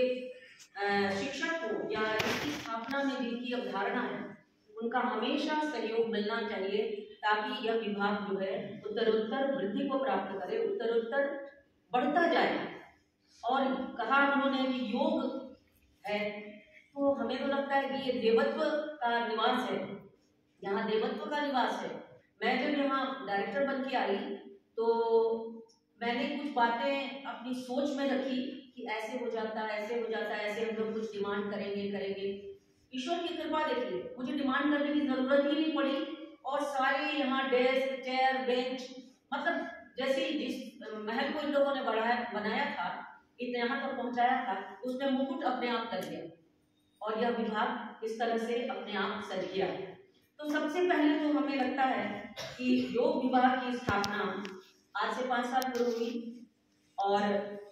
शिक्षक हो या इसकी स्थापना में जिनकी अवधारणा है उनका हमेशा सहयोग मिलना चाहिए, ताकि यह विभाग जो है उत्तरोत्तर वृद्धि को प्राप्त करे, उत्तरोत्तर बढ़ता जाए। और कहा उन्होंने कि योग है, तो हमें तो लगता है कि ये देवत्व का निवास है, यहाँ देवत्व का निवास है। मैं जब यहाँ डायरेक्टर बन के आई तो मैंने कुछ बातें अपनी सोच में रखी कि ऐसे हो जाता ऐसे हो जाता ऐसे हम लोग कुछ डिमांड करेंगे करेंगे ईश्वर की कृपा देखिए, मुझे डिमांड करने की जरूरत ही नहीं पड़ी और सारे यहाँ डेस्क चेयर बेंच मतलब जैसे ही जिस महल को इन लोगों ने बढ़ाया बनाया था इतने यहाँ तक पहुँचाया था उसमें मुकुट अपने आप कर गया और यह विभाग इस तरह से अपने आप सज गया। तो सबसे पहले तो हमें लगता है कि योग विभाग की स्थापना आज से पाँच साल पूर्व हुई और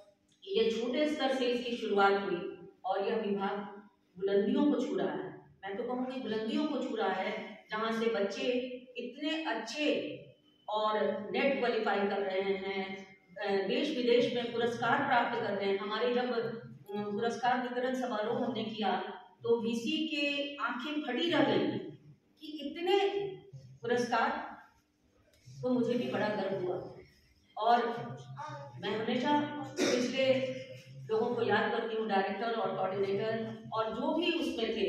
ये छोटे स्तर से इसकी शुरुआत हुई और यह विभाग बुलंदियों को छू रहा है। मैं तो कहूँगी बुलंदियों को छू रहा है, जहाँ से बच्चे इतने अच्छे और नेट क्वालिफाई कर रहे हैं, देश विदेश में पुरस्कार प्राप्त कर रहे हैं। हमारे जब पुरस्कार वितरण समारोह हमने किया तो वीसी के आंखें फटी रह गई कि इतने पुरस्कार, तो मुझे भी बड़ा गर्व हुआ। और मैं हमेशा पिछले लोगों को याद करती हूँ, डायरेक्टर और कोऑर्डिनेटर और जो भी उसमें थे,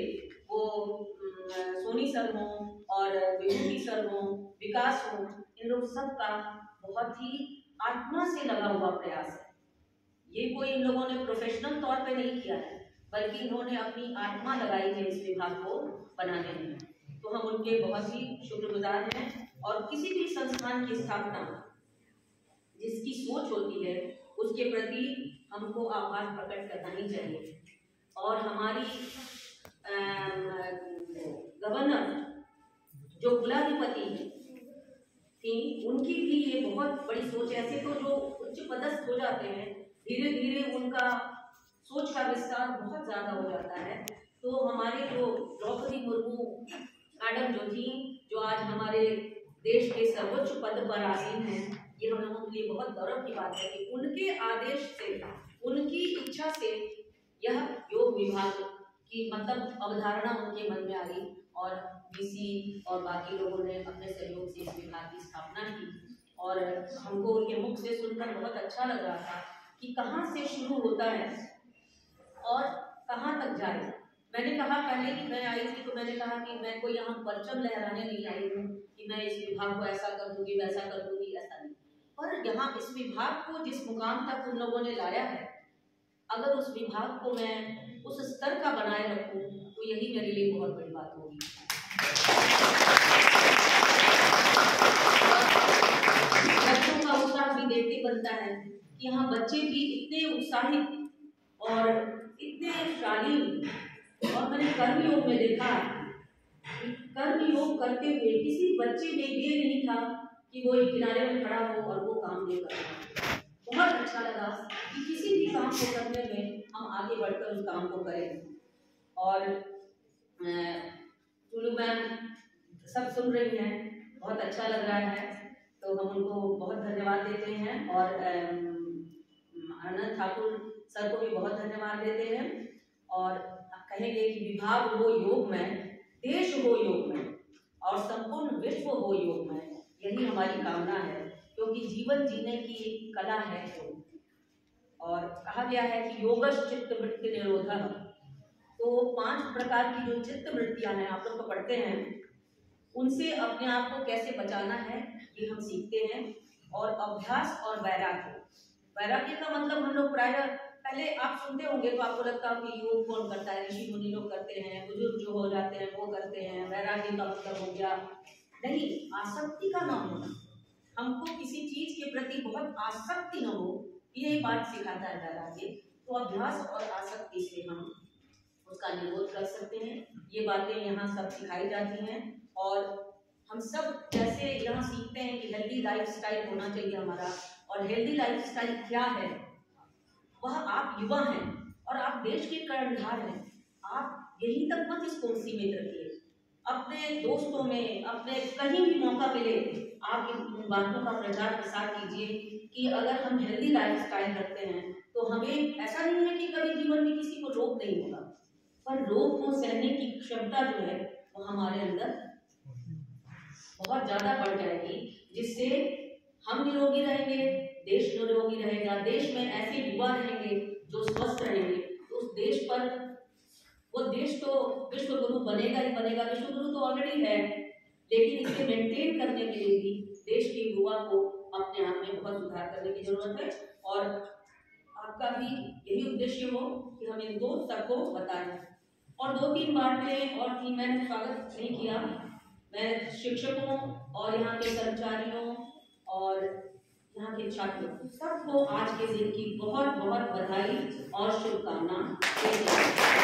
वो सोनी सर हों और विभूति सर हों, विकास हों, इन लोग सबका बहुत ही आत्मा से लगा हुआ प्रयास है। ये कोई इन लोगों ने प्रोफेशनल तौर पे नहीं किया है, बल्कि इन्होंने अपनी आत्मा लगाई है इस विभाग को बनाने में। तो हम उनके बहुत ही शुक्रगुजार हैं। और किसी भी संस्थान की स्थापना जिसकी सोच होती है उसके प्रति हमको आभार प्रकट करना ही चाहिए। और हमारी गवर्नर जो कुलाधिपति थी उनकी भी ये बहुत बड़ी सोच। ऐसे तो जो उच्च पदस्थ हो जाते हैं धीरे धीरे उनका सोच का विस्तार बहुत ज़्यादा हो जाता है। तो हमारे जो द्रौपदी मुर्मू मैडम जो थी, जो आज हमारे देश के सर्वोच्च पद पर आसीन हैं, ये हम लोगों के लिए बहुत गौरव की बात है कि उनके आदेश से, उनकी इच्छा से यह योग विभाग की मतलब अवधारणा उनके मन में आई और डीसी और बाकी लोगों ने अपने सहयोग से इस विभाग की स्थापना की। और हमको उनके मुख से सुनकर बहुत अच्छा लग रहा था कि कहाँ से शुरू होता है और कहाँ तक जाए। मैंने कहा पहले कि मैं आई थी तो मैंने कहा कि मैं कोई यहाँ परचम लहराने नहीं आई हूँ कि मैं इस विभाग को ऐसा कर दूंगी वैसा कर दूंगी, ऐसा नहीं। पर यहाँ इस विभाग को जिस मुकाम तक उन लोगों ने लाया है, अगर उस विभाग को मैं उस स्तर का बनाए रखूं तो यही मेरे लिए बहुत बड़ी बात होगी। बच्चों का उत्साह भी देखते बनता है कि यहाँ बच्चे भी इतने उत्साहित और इतने शालीन, और मैंने कर्म योग में देखा कर्म योग करते हुए किसी बच्चे में ये नहीं था कि वो एक किनारे में खड़ा हो और वो काम नहीं कर रहा। बहुत अच्छा लगा कि किसी भी काम को करने में हम आगे बढ़कर उस काम को करें। और टुलू मैम सब सुन रही हैं, बहुत अच्छा लग रहा है, तो हम उनको बहुत धन्यवाद देते हैं। और आनंद ठाकुर सर को भी बहुत धन्यवाद देते हैं और कहेंगे कि विभाग हो योग में, देश हो योग में और संपूर्ण विश्व हो योग में, यही हमारी कामना है, क्योंकि जीवन जीने की एक कला है योग। और कहा गया है कि योगश चित्त वृत्ति निरोधः, तो पांच प्रकार की जो चित्त वृत्तियां हैं आप लोग तो पढ़ते हैं, उनसे अपने आप को कैसे बचाना है ये हम सीखते हैं। और अभ्यास और वैराग्य, वैराग्य का मतलब हम लोग प्राय पहले आप सुनते होंगे तो आपको लगता है कि योग कौन करता है, ऋषि मुनि लोग करते हैं, बुजुर्ग जो हो जाते हैं वो करते हैं। वैराग्य का मतलब हो गया नहीं, आसक्ति का ना होना, हमको किसी चीज के प्रति बहुत आसक्ति न हो, ये बात सिखाता है वैराग्य। तो अभ्यास और आसक्ति से हम उसका निरोध कर सकते हैं। ये बातें यहाँ सब सिखाई जाती हैं और हम सब जैसे यहाँ सीखते हैं कि हेल्दी लाइफस्टाइल होना चाहिए हमारा। और हेल्दी लाइफस्टाइल क्या है, वह आप युवा हैं और आप देश के कर्णधार हैं। आप यहीं तक मत इसको सीमित रखिए, अपने दोस्तों में, अपने कहीं भी मौका मिले आप इन बातों का प्रचार प्रसार कीजिए कि अगर हम हेल्दी लाइफस्टाइल रखते हैं तो हमें ऐसा नहीं है कि कभी जीवन में किसी को रोग नहीं होगा, पर रोग को सहने की क्षमता जो है वो हमारे अंदर बहुत ज्यादा बढ़ जाएगी, जिससे हम निरोगी रहेंगे, देश निरोगी रहेगा। देश में ऐसे युवा रहेंगे जो स्वस्थ रहेंगे तो उस देश पर, वो देश तो विश्व गुरु बनेगा ही बनेगा। विश्व गुरु तो ऑलरेडी है, लेकिन इसे मेंटेन करने के लिए भी देश के युवा को अपने आप में बहुत सुधार करने की जरूरत है। और आपका भी यही उद्देश्य हो कि हम इन दो सबको बताएं। और दो तीन बातें और थी, मैंने स्वागत नहीं किया। मैं शिक्षकों और यहाँ के कर्मचारियों और यहाँ के छात्रों सबको आज के दिन की बहुत बहुत बधाई और शुभकामना देती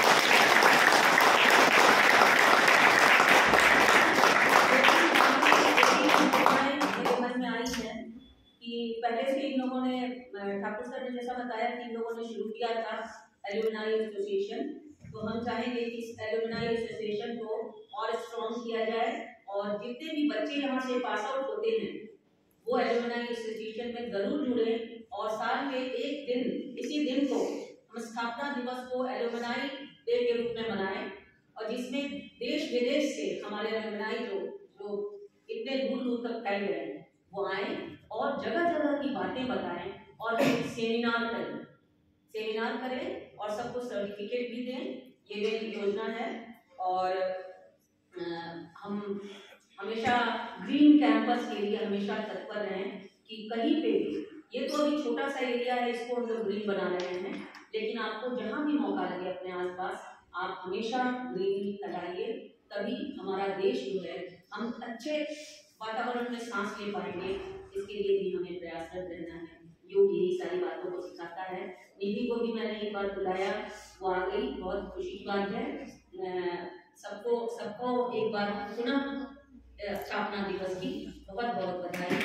मेरे मन में आई है कि पहले से इन लोगों ने, ठाकुर सर ने जैसा बताया कि इन लोगों ने शुरू किया था एलुमनाई एसोसिएशन, तो हम चाहेंगे कि इस एलुमनाई एसोसिएशन को और स्ट्रॉन्ग किया जाए और जितने भी बच्चे यहाँ से पास आउट होते हैं वो एलुमनाई एसोसिएशन में जरूर जुड़े और साल में एक दिन, इसी दिन को हम स्थापना दिवस को एलुमनाई डे के रूप में मनाएं और जिसमें देश विदेश से हमारे एलुमनाई जो जो इतने दूर दूर तक फैल गए हैं वो आए और जगह जगह की बातें बताएं और सेमिनार करें सेमिनार करें और सबको सर्टिफिकेट भी दें। ये मेरी योजना है। और आ, हम हमेशा ग्रीन कैंपस के लिए हमेशा तत्पर रहें कि कहीं पे भी, ये तो अभी छोटा सा एरिया है, इसको हम लोग ग्रीन बना रहे हैं, लेकिन आपको जहाँ भी मौका लगे अपने आसपास आप हमेशा ग्रीन लगाइए, तभी हमारा देश जो है हम अच्छे वातावरण में सांस ले पाएंगे। इसके लिए भी हमें प्रयासरत रहना है। योग यही सारी बातों को सिखाता है। निधि को भी मैंने एक बार बुलाया, वो आ गई, बहुत खुशी की बात है। सबको सबको एक बार पुनः स्थापना दिवस की बहुत बहुत बधाई।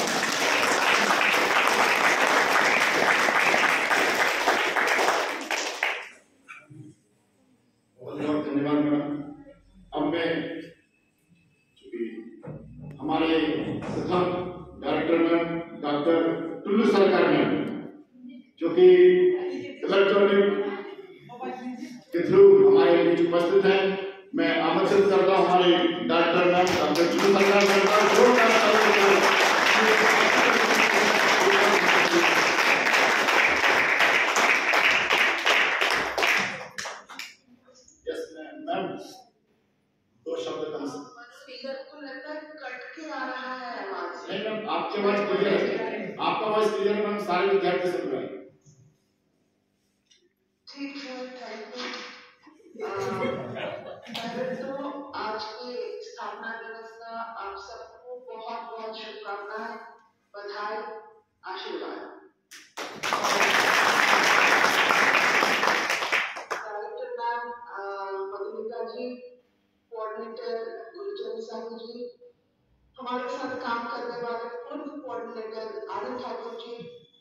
बहुत बहुत धन्यवाद मैडम। अब मैं हमारे प्रथम डायरेक्टर मैम डॉक्टर टुल्लू सरकार मैम, जो कि इलेक्ट्रॉनिक के थ्रू हमारे बीच उपस्थित हैं। मैं आमंत्रित करता हूँ हमारे डॉक्टर मैम डॉक्टर चुनू सरकार करता हूँ मैम दो शब्द कम नहीं मैम आपकी आवाज क्लियर है, आपका आवाज क्लियर मैम, सारे विद्यार्थी सुन रहे हैं। ठीक है, थैंक यू। पहले तो आज के स्थापना दिवस का आप सबको बहुत बहुत शुभकामनाएं, बधाई, आशीर्वाद। Director ma'am Madhulika ji, coordinator Gurucharan Sahu ji, हमारे साथ काम करने वाले पूर्व coordinator Anand Thakur ji,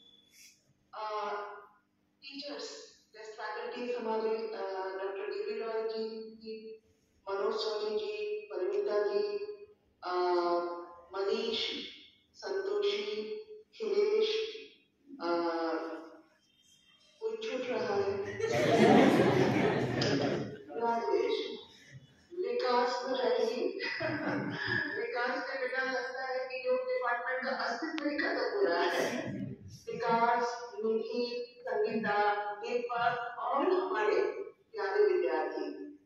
teachers, guest faculties हमारे डॉक्टर डीवी रॉय जी, मनोज सोनी जी, परिणीता जी, मनीष, संतोषी, खिलेश, कोई छूट रहा है, राजेश, विकास तो है ही। विकास के बिना लगता है कि योग डिपार्टमेंट का अस्तित्व ही खत्म हो रहा है। विकास, निधि, संगीता, दीपक और हमारे प्यारे विद्यार्थी,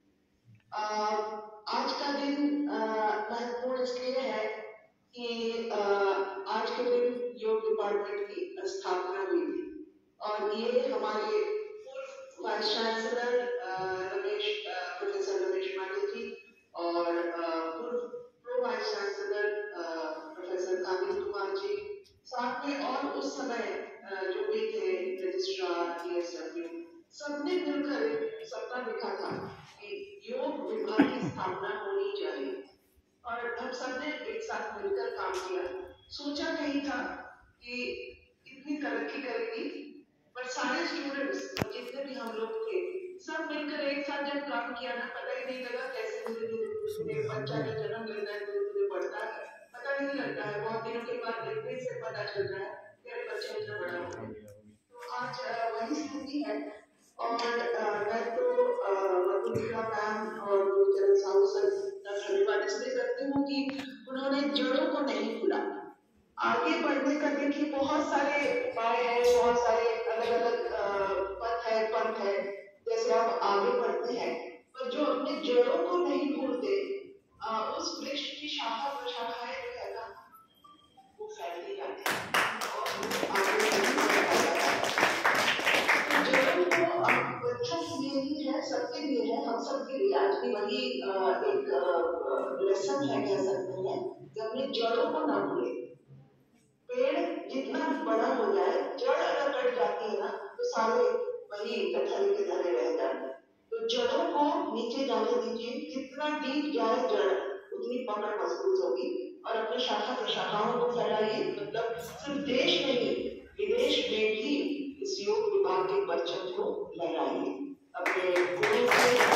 आज का दिन महत्वपूर्ण इसलिए है कि आ, आज के दिन योग डिपार्टमेंट की स्थापना हुई थी और ये हमारे पूर्व vice chancellor Ramesh professor Ramesh Mande ji और पूर्व pro vice chancellor professor Kamil Kumar ji, साथ में और उस समय जो भी थे रजिस्ट्रार, टीएसडब्ल्यू, सबने मिलकर सपना देखा था कि योग विभाग की स्थापना होनी चाहिए और हम सबने एक साथ मिलकर काम किया। सोचा नहीं था कि इतनी तरक्की करेगी, पर सारे स्टूडेंट्स जितने भी हम लोग थे सब मिलकर एक साथ जब काम किया ना, पता ही नहीं लगा कैसे धीरे धीरे बच्चा का जन्म लेता है, धीरे धीरे बढ़ता है, पता नहीं लगता है। बहुत दिनों के बाद देखने से पता चल रहा है कि अरे बच्चा इतना बड़ा हो गया। तो आज वही स्थिति है और मैं तो मधुलिका मैम और गुरुचरण साहू सर का धन्यवाद इसलिए करती हूँ कि उन्होंने जड़ों को नहीं भूला। आगे बढ़ने का देखिए बहुत सारे उपाय हैं, बहुत सारे अलग अलग पथ है, पंथ है, जैसे आप आगे बढ़ते हैं, पर जो अपने जड़ों को नहीं भूलते, उस वृक्ष की शाखा प्रशाखाएं जो है ना, वो फैलती जाती है और आगे जड़ों को बच्चों के लिए ही है, सबके लिए है, हम सबके लिए आज भी वही एक लेसन है कह सकते हैं कि अपने जड़ों को ना भूले। पेड़ जितना बड़ा हो जाए, जड़ अगर कट जाती है ना तो सारे वही धरे के धरे रह जाते। तो जड़ों को नीचे जाने दीजिए, जितना डीप जाए जड़ उतनी पकड़ मजबूत होगी और अपनी शाखा प्रशाखाओं को फैलाइए। मतलब सिर्फ देश में ही, विदेश में भी इस योग विभाग के परचम को लहराइए। अपने गुरु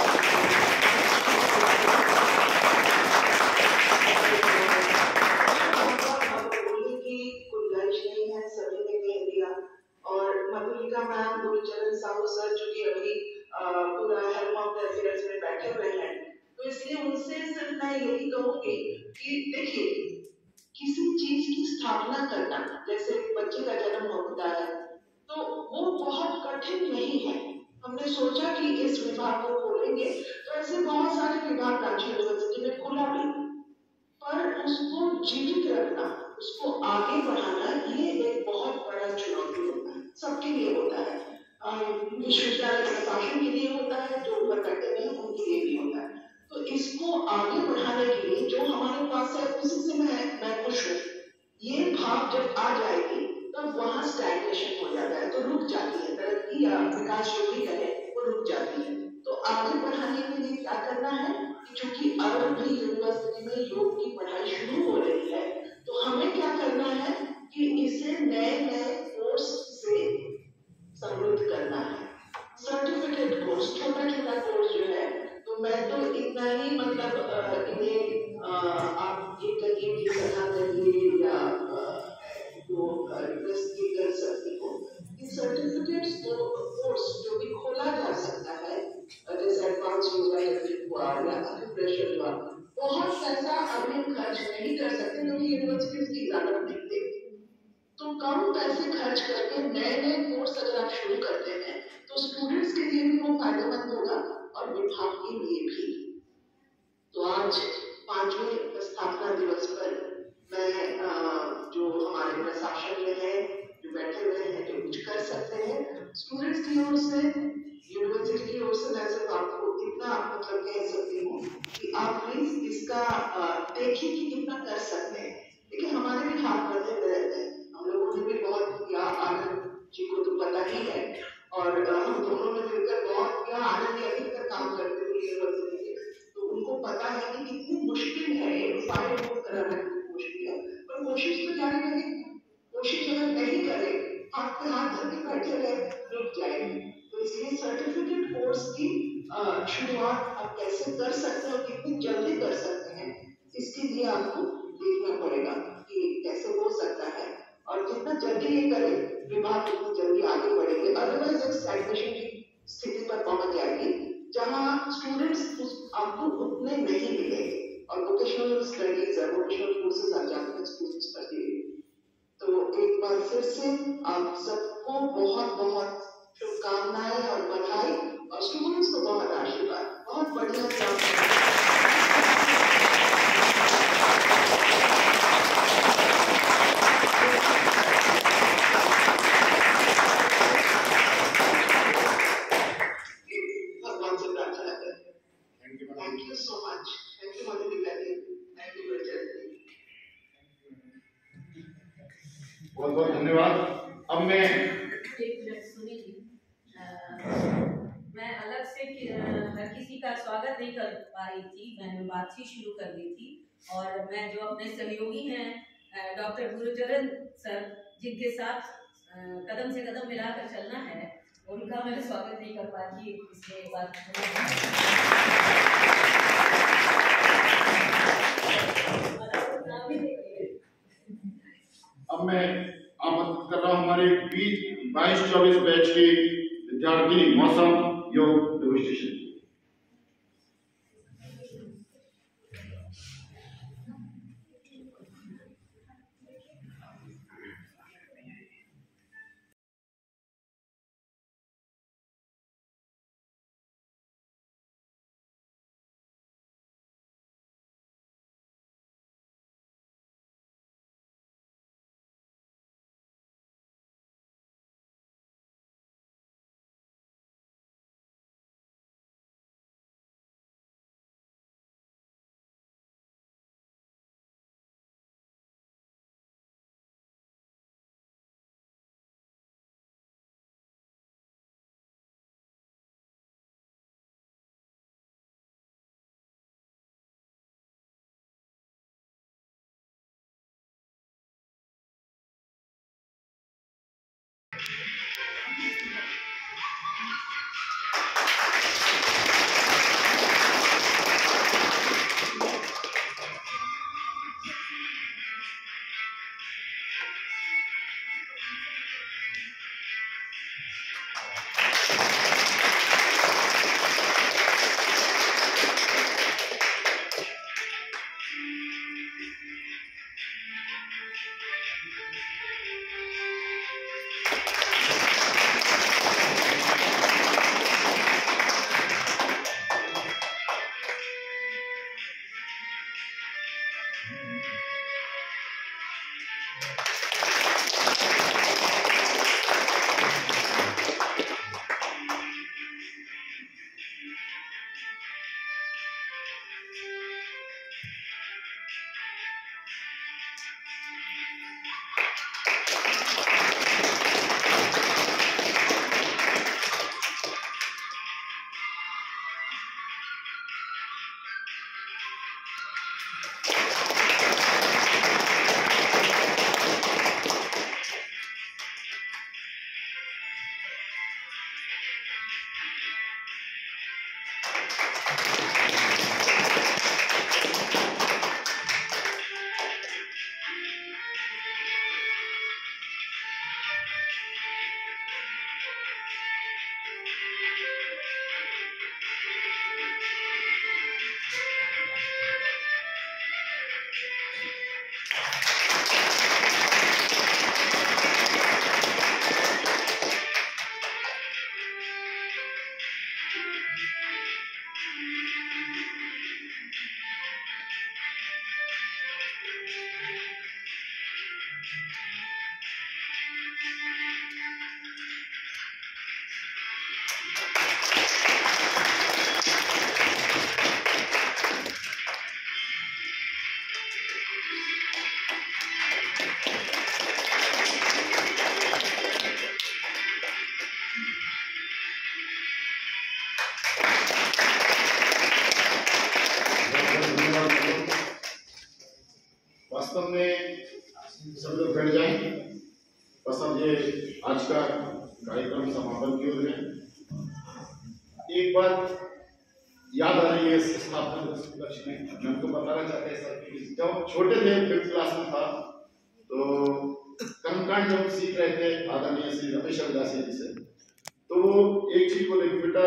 मधुलिका मैम, गुरुचरण साहू सर जो कि अभी पूरा हेल्थ ऑफ द अफेयर्स में बैठे हुए हैं, तो इसलिए उनसे सिर्फ मैं यही कहूंगी कि देखिए, किसी चीज की स्थापना करना, जैसे बच्चे का जन्म होता है, तो वो बहुत कठिन नहीं है। हमने सोचा कि इस विभाग को खोलेंगे, तो ऐसे बहुत सारे विभाग रांची यूनिवर्सिटी में खुला भी, पर उसको जीवित रखना, उसको आगे बढ़ाना, ये एक बहुत बड़ा चुनौती होता है, सबके लिए होता है। विश्वविद्यालय प्रशासन के लिए होता है, जो ऊपर बैठे हुए हैं उनके लिए भी होता है। तो इसको आगे बढ़ाने के लिए जो हमारे पास है उसी से मैं मैं खुश हूँ। ये भाव जब आ जाएगी तब वहाँ स्टैग्नेशन हो जाता है, तो रुक जाती है तरक्की या विकास जो भी कहे वो रुक जाती है। तो आगे बढ़ाने के लिए क्या करना है कि चूंकि अब भी यूनिवर्सिटी में योग की पढ़ाई शुरू हो रही है, तो हमें क्या करना है कि इसे नए नए कोर्स से समृद्ध करना है। सर्टिफिकेट कोर्स, छोटा छोटा कोर्स जो है, तो मैं तो इतना ही मतलब इन्हें आप ये करिए कि सलाह करिए या वो रिक्वेस्ट भी कर सकती हो कि सर्टिफिकेट्स कोर्स जो भी खोला जा सकता है बहुत पैसा अभी हम खर्च नहीं कर सकते क्योंकि यूनिवर्सिटीज की इजाजत नहीं देती। तो कम पैसे खर्च करके नए नए कोर्स अगर आप शुरू करते हैं तो स्टूडेंट्स के लिए भी वो फायदेमंद होगा और विभाग के लिए भी। तो आज पांचवें स्थापना दिवस पर मैं जो हमारे प्रशासन में है, जो बैठे हुए हैं, जो कुछ कर सकते हैं स्टूडेंट्स की ओर से, यूनिवर्सिटी की ओर से, मैं सिर्फ आपको इतना मतलब कह सकती हूँ कि आप प्लीज इसका देखिए कि कितना कर सकते हैं। देखिए हमारे भी हाथ बंधे हुए रहते हैं, हम लोगों ने भी बहुत किया, आनंद जी को तो पता ही है, और हम दोनों ने मिलकर बहुत किया। आनंद जी अधिकतर काम करते थे यूनिवर्सिटी में, तो उनको पता है कि कितनी मुश्किल है ये सारे कोर्स कराना, कितनी मुश्किल है, पर कोशिश तो जारी रहेगी। कोशिश अगर नहीं करें, हाथ पे हाथ धर के बैठे रहे, रुक जाएंगे। तो इसलिए सर्टिफिकेट कोर्स की शुरुआत आप कैसे कर सकते हैं और कितनी जल्दी कर सकते हैं, इसके लिए आपको देखना पड़ेगा कि कैसे हो सकता है, और जितना जल्दी ये करें विभाग उतनी जल्दी आगे बढ़ेंगे। अदरवाइज एक स्टैग्नेशन की स्थिति पर पहुंच जाएगी जहां स्टूडेंट्स उस आपको उतने नहीं मिलेंगे और वोकेशनल स्टडीज और वोकेशनल कोर्सेज आ जाते हैं स्टूडेंट्स पर लिए। तो एक बार फिर से आप सबको बहुत बहुत शुभकामनाएं और बधाई, और स्टूडेंट्स को बहुत आशीर्वाद। बहुत बढ़िया काम। भगवान से प्रार्थना करें। Thank you so much. Thank you Madhulika ji, thank you Gurcharan ji. बहुत बहुत धन्यवाद। अब मैं एक मिनट सुनिए, मैं अलग से हर किसी का स्वागत नहीं कर पा रही थी, मैंने बात ही शुरू कर दी थी, और मैं जो अपने सहयोगी हैं डॉक्टर गुरचरण सर, जिनके साथ कदम से कदम मिलाकर चलना है, उनका मैं स्वागत नहीं कर पाती, इसलिए बात अब मैं आमंत्रित कर रहा हूँ हमारे बीच बाईस चौबीस बैच के विद्यार्थी मौसम योग डेमोन्स्ट्रेशन। हम समापन की ओर हैं। एक बात याद आ रही है इस स्थापना दिवस के उपलक्ष्य में, मैं आपको बताना चाहते हैं सर कि जब छोटे थे फिफ्थ क्लास में था तो कर्मकांड जब सीख रहे थे आदरणीय श्री रमेश अवदासी जी से, तो वो एक चीज बोले बेटा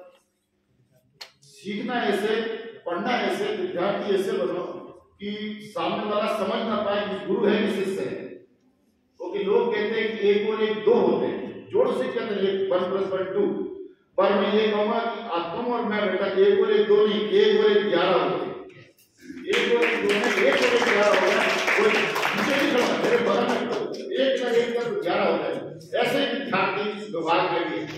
सीखना ऐसे, पढ़ना ऐसे, विद्यार्थी ऐसे बनो कि सामने वाला समझ ना पाए कि गुरु है कि शिष्य है। क्योंकि लोग कहते हैं कि एक और एक दो होते हैं, जोड़ से कहते हैं वन प्लस वन टू, पर मैं ये कहूंगा कि तुम और मैं बेटा एक और एक दो नहीं, एक और एक ग्यारह होते हैं। एक और एक दो नहीं, एक और एक ग्यारह होगा, कोई नीचे नहीं खड़ा मेरे बगल में तो एक ना एक का तो ग्यारह होता है। ऐसे विद्यार्थी इस विभाग में भी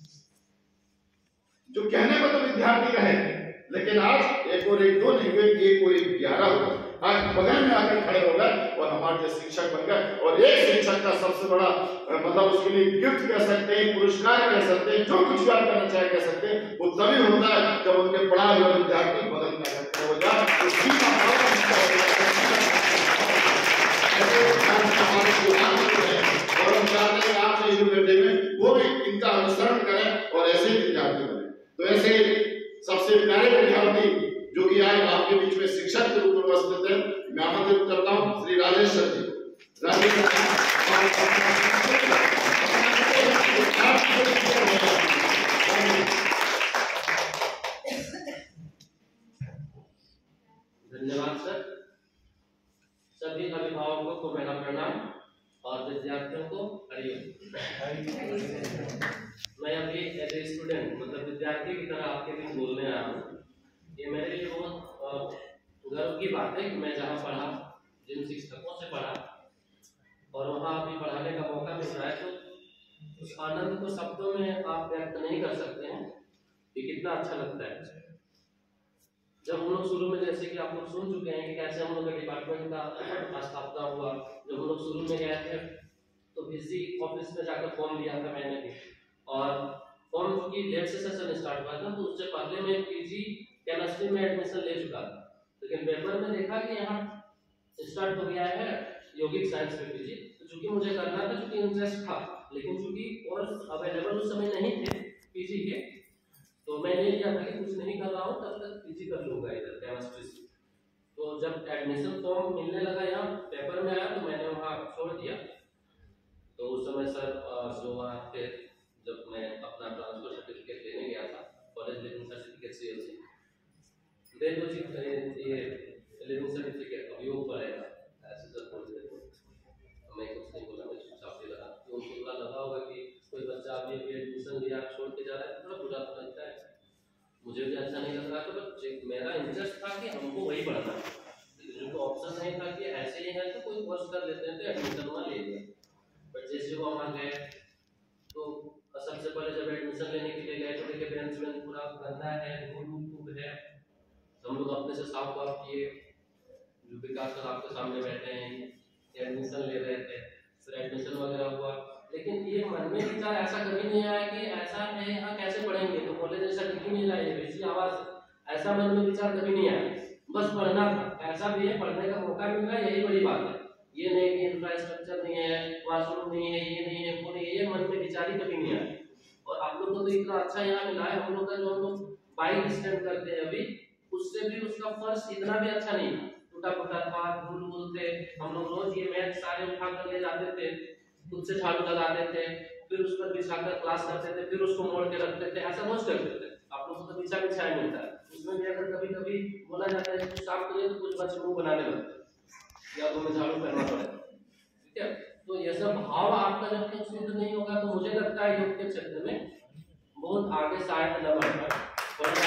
जो कहने में तो विद्यार्थी का है, लेकिन आज एक और एक दो नहीं हुए, एक और एक ग्यारह होगा। आज बगल में आकर खड़े हो गए और हमारे शिक्षक बन गए। और एक शिक्षक का सबसे बड़ा मतलब उसके लिए गिफ्ट कह सकते हैं, पुरस्कार कह सकते हैं, जो कुछ भी आप करना चाहे कह सकते हैं, वो तभी होता है जब उनके पढ़ा हुआ विद्यार्थी बगल में आकर खड़े हो जाए। और हम चाहते हैं आपसे इस बेटे में वो भी इनका अनुसरण करें और ऐसे ही विद्यार्थी बने। तो ऐसे सबसे प्यारे विद्यार्थी जो कि आज आपके बीच में शिक्षक के रूप में उपस्थित है, मैं आमंत्रित करता हूं श्री राजेश सर जी। राजेश धन्यवाद सर। सभी अभिभावकों को मेरा प्रणाम और विद्यार्थियों को हरिओम। मैं अभी एज ए स्टूडेंट मतलब विद्यार्थी की तरह आपके बीच बोलने आया हूँ। ये मेरे लिए बहुत गर्व की बात है कि मैं जहाँ पढ़ा, जिन शिक्षकों से पढ़ा और वहाँ अभी पढ़ाने का मौका मिल रहा है, तो उस आनंद को शब्दों में आप व्यक्त नहीं कर सकते हैं कि कितना अच्छा लगता है। जब हम लोग शुरू में, जैसे कि आप लोग सुन चुके हैं कि कैसे हम लोग के डिपार्टमेंट का स्थापना हुआ, जब हम लोग शुरू में गए थे तो बीसी ऑफिस में जाकर फॉर्म लिया था मैंने भी, और फॉर्म चूंकि लेट से सेशन स्टार्ट हुआ था तो उससे पहले मैं पीजी केमिस्ट्री में एडमिशन ले चुका था, लेकिन पेपर में देखा कि यहाँ स्टार्ट हो गया है यौगिक साइंस में पीजी। तो चूंकि मुझे करना था, चूंकि इंटरेस्ट था, लेकिन चूंकि और अवेलेबल उस समय नहीं थे पीजी के, तो मैंने लिया था कि कुछ नहीं कर रहा हूँ तब तक पीजी कर लूंगा इधर केमिस्ट्री से। तो जब एडमिशन फॉर्म मिलने लगा यहाँ पेपर में आया तो मैंने वहाँ छोड़ दिया। तो उस समय सर जो वहाँ थे, जब मैं अपना ट्रांसफर सर्टिफिकेट लेने गया था, कॉलेज लिविंग सर्टिफिकेट से दे दो जी, ये लिविंग सर्टिफिकेट उपयोग पड़ेगा ऐसे सर बोल रहे थे। मैं कुछ नहीं बोला, मैं चुपचाप ही रहा। तो उनको थोड़ा लगा होगा कि कोई बच्चा अभी अभी एडमिशन लिया छोड़ के जा रहा है, थोड़ा बुरा तो लगता है, मुझे भी अच्छा नहीं लग रहा था। बट मेरा इंटरेस्ट था कि हमको वही पढ़ना है, लेकिन उनको ऑप्शन नहीं था कि ऐसे ही है तो कोई कोर्स कर लेते हैं, तो एडमिशन वहाँ ले लिया। बट जैसे वो वहाँ गए तो सबसे पहले जब एडमिशन लेने के लिए गए तो देखिए बेंच में पूरा गंदा है, धूल धूल है। हम लोग अपने से साफ वाफ किए, जो विकास सर आपके सामने बैठे हैं एडमिशन ले रहे थे, फिर एडमिशन वगैरह हुआ। लेकिन ये मन में विचार ऐसा कभी नहीं आया कि ऐसा है यहाँ कैसे पढ़ेंगे, तो कॉलेज ऐसा दिख ही नहीं रहा है, बेसी आवाज, ऐसा मन में विचार कभी नहीं आया। बस पढ़ना था, ऐसा भी है पढ़ने का मौका मिल रहा है, यही बड़ी बात है। ये नहीं कि इंफ्रास्ट्रक्चर नहीं है, वाशरूम नहीं है, ये नहीं है, वो नहीं है, ये मन में विचार ही कभी नहीं आया। और आप लोग को तो इतना अच्छा यहाँ मिला है, हम लोग का जो हम लोग बाइक स्टैंड करते हैं अभी, उससे भी उसका फर्श इतना भी अच्छा नहीं था, टूटा फूटा था, धूल धूल थे। हम लोग रोज ये मैट सारे उठा कर ले जाते थे, खुद से झाड़ू लगाते थे, फिर उस पर बिछाकर क्लास करते थे, फिर उसको मोड़ के रखते थे, ऐसा रोज करते थे। आप लोग को तो बिछा बिछाया मिलता है, उसमें भी अगर कभी कभी बोला जाता है कि साफ करिए तो कुछ बच्चे मुंह बनाने लगते हैं या तुम्हें झाड़ू करना पड़ेगा, ठीक है। तो ये सब भाव आपका जब तक शुद्ध नहीं होगा तो मुझे लगता है योग के क्षेत्र में बहुत आगे शायद न बढ़ पाए। और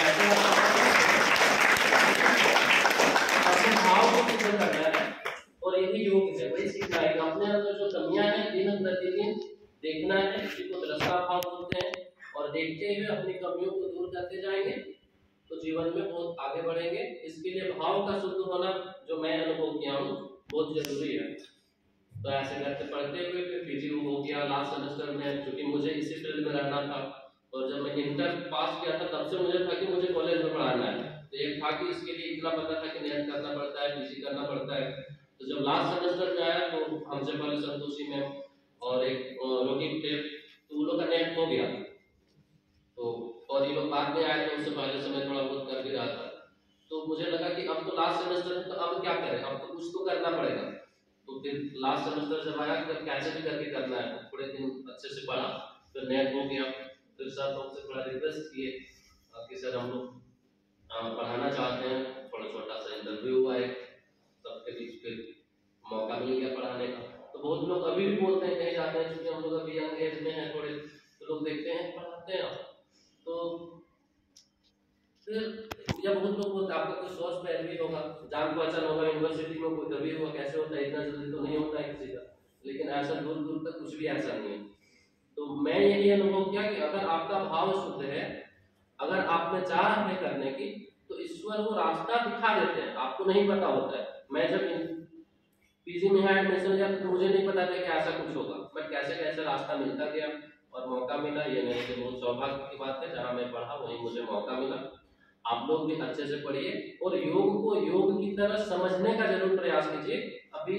अपने भाव को शुद्ध करना है और यही योग है, वही सीखना है। अपने अंदर जो कमियां हैं दिन प्रतिदिन देखना है, जिसको दृष्टा भाव बोलते हैं, और देखते हुए अपनी कमियों को दूर करते जाएंगे तो जीवन में बहुत आगे बढ़ेंगे। इसके लिए भाव का शुद्ध होना जो मैं अनुभव किया हूँ बहुत जरूरी है। तो ऐसे करते पढ़ते हुए फिर पीजी हो गया लास्ट सेमेस्टर में, क्योंकि मुझे इसी फील्ड में रहना था। और जब मैं इंटर पास किया था तब से मुझे था कि मुझे कॉलेज में पढ़ाना है। तो एक था कि इसके लिए इतना पता था कि नेट करना पड़ता है, पीजी करना पड़ता है। तो जब लास्ट सेमेस्टर में आया तो हमसे पहले संतोषी मैम और एक रोहित थे, तो उन लोग का नेट हो मुझे लगा कि अब तो लास्ट सेमेस्टर है, तो अब क्या करें, अब तो कुछ तो करना पड़ेगा। तो फिर लास्ट सेमेस्टर जब आया तो कैसे भी करके करना है, थोड़े दिन अच्छे से पढ़ा, फिर नेट हो गया, फिर सर लोग से थोड़ा रिक्वेस्ट किए कि सर हम लोग पढ़ाना चाहते हैं, थोड़ा छोटा सा इंटरव्यू हुआ है, सबके बीच फिर मौका मिल गया पढ़ाने का। तो बहुत लोग अभी भी बोलते हैं कहीं जाते हैं, क्योंकि हम लोग अभी यंग एज में हैं थोड़े, तो लोग देखते हैं पढ़ाते हैं। तो फिर या बहुत लोग बोलते हैं आपका कोई सोर्स पहले भी होगा, जान पहचान होगा, यूनिवर्सिटी में कोई कभी हुआ, कैसे होता है, इतना जल्दी तो नहीं होता है किसी का, लेकिन ऐसा दूर दूर तक कुछ भी ऐसा नहीं है। तो मैं यही अनुभव किया कि अगर आपका भाव शुद्ध है, अगर आप में चाह है करने की, तो ईश्वर वो रास्ता दिखा देते हैं, आपको नहीं पता होता है। मैं जब पीजी में एडमिशन लिया तो मुझे नहीं पता था कि ऐसा कुछ होगा, बट कैसे कैसे रास्ता मिलता गया और मौका मिला। ये मेरे लिए बहुत सौभाग्य की बात है, जहाँ मैं पढ़ा वहीं मुझे मौका मिला। आप लोग भी अच्छे से पढ़िए और योग को योग की तरह समझने का जरूर प्रयास कीजिए। अभी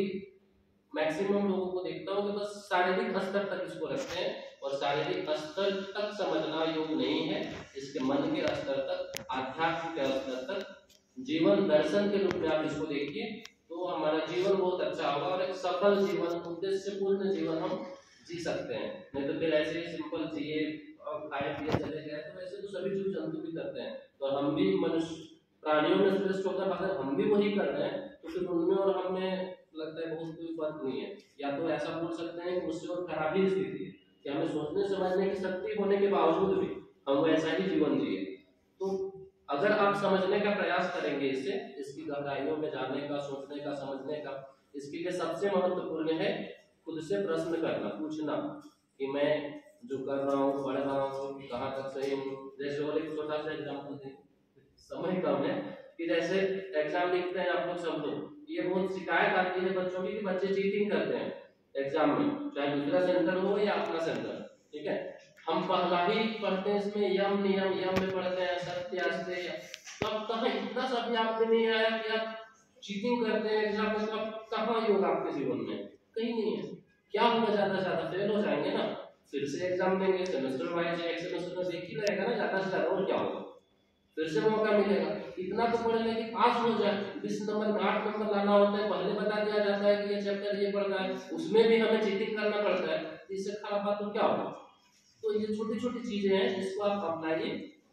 मैक्सिमम लोगों को देखता हूँ कि बस शारीरिक स्तर तक इसको रखते हैं, और शारीरिक स्तर तक समझना योग नहीं है, इसके मन के स्तर तक, आध्यात्म के स्तर तक, जीवन दर्शन के रूप में आप इसको देखिए, तो हमारा जीवन बहुत अच्छा होगा और एक सफल जीवन, उद्देश्यपूर्ण जीवन हम जी सकते हैं। नहीं तो फिर ऐसे ही सिंपल जिए और खाए पिए चले गए, तो वैसे तो सभी जीव जंतु भी करते हैं। तो हम भी मनुष्य प्राणियों में श्रेष्ठ होकर अगर हम भी वही कर रहे हैं, तो फिर उनमें और हमें लगता है बहुत कोई फर्क नहीं है। या तो ऐसा बोल सकते हैं कि उससे और खराब ही स्थिति है कि हमें सोचने समझने की शक्ति होने के बावजूद भी हम वैसा ही जीवन जिए। तो अगर आप समझने का प्रयास करेंगे, इससे इसकी गहराइयों में जाने का, सोचने का, समझने का, इसके लिए सबसे महत्वपूर्ण है खुद से प्रश्न करना, पूछना कि मैं जो कर रहा हूँ, पढ़ रहा हूँ, कहाँ तक सही हूँ। जैसे और एक छोटा सा एग्जाम्पल दें, समय कम है, कि जैसे एग्जाम लिखते हैं आप लोग सब लोग, ये बहुत शिकायत आती है बच्चों की कि बच्चे चीटिंग करते हैं एग्जाम में, चाहे दूसरा सेंटर हो या अपना सेंटर, ठीक है। हम पहला ही पढ़ते हैं इसमें यम नियम, यम में पढ़ते हैं सत्य अस्त्य, तो अब कहाँ इतना सा भी आपको नहीं आया कि आप चीटिंग करते हैं एग्जाम में, तो अब कहाँ योग आपके जीवन में कहीं नहीं है। क्या होगा, ज्यादा से ज्यादा फेल हो जाएंगे ना, फिर से एग्जाम देंगे, सेमेस्टर वाइज एक सेमेस्टर में देख ही रहेगा ना, ज्यादा से ज्यादा और क्या होगा, फिर से मौका मिलेगा। इतना तो पढ़ लें कि पास हो जाए, बीस नंबर में आठ नंबर लाना होता है, पहले बता दिया जाता है कि ये चैप्टर ये पढ़ना है, उसमें भी हमें चीटिंग करना पड़ता है, इससे खराब बात तो क्या होगा। तो ये छोटी छोटी चीजें हैं, इसको आप अपनाइए,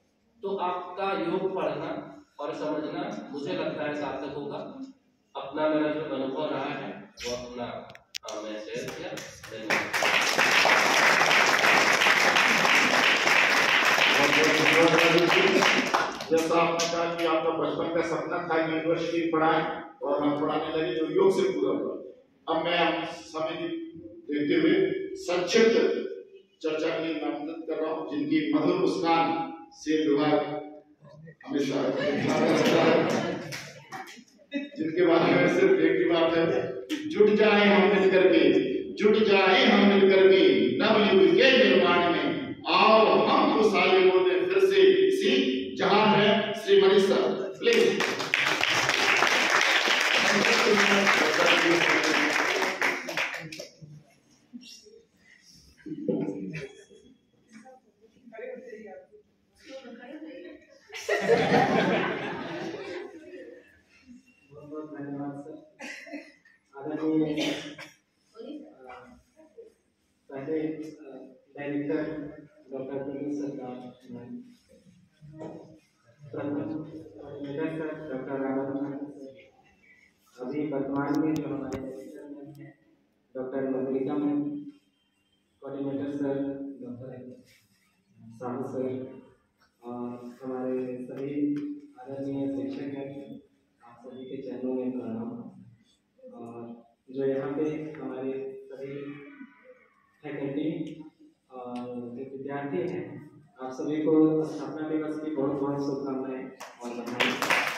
तो आपका योग पढ़ना और समझना मुझे लगता है सार्थक होगा। अपना मेरा जो अनुभव रहा है वो अपना आ, मैं शेयर किया। जैसा आपने कहा कि आपका बचपन का सपना था कि यूनिवर्सिटी पढ़ाएं और हम पढ़ाने लगे जो योग से पूरा हुआ। अब मैं समय देखते हुए संक्षिप्त चर्चा के लिए आमंत्रित कर रहा हूँ, जिनकी मधुर मुस्कान से विभाग हमेशा जिनके बारे में सिर्फ एक ही बात है, जुट जाए हम मिलकर के, जुट जाए हम मिलकर के नवयुग के निर्माण में, आओ हम खुशहाली बोलते फिर से इसी जहां है। Shri Manish sir please. बहुत धन्यवाद सर। आदरणीय पहले डायरेक्टर डॉक्टर प्रवीण सर का, प्रथम कोऑर्डिनेटर सर डॉक्टर रावण, अभी वर्तमान में जो हमारे डायरेक्टर में हैं doctor Madhulika ma'am, coordinator sir doctor Sahu sir, और हमारे सभी आदरणीय शिक्षक हैं, आप सभी के चरणों में प्रणाम। और जो यहाँ पे हमारे सभी फैकल्टी और जो विद्यार्थी हैं, आप सभी को स्थापना दिवस की बहुत बहुत शुभकामनाएं और बधाई।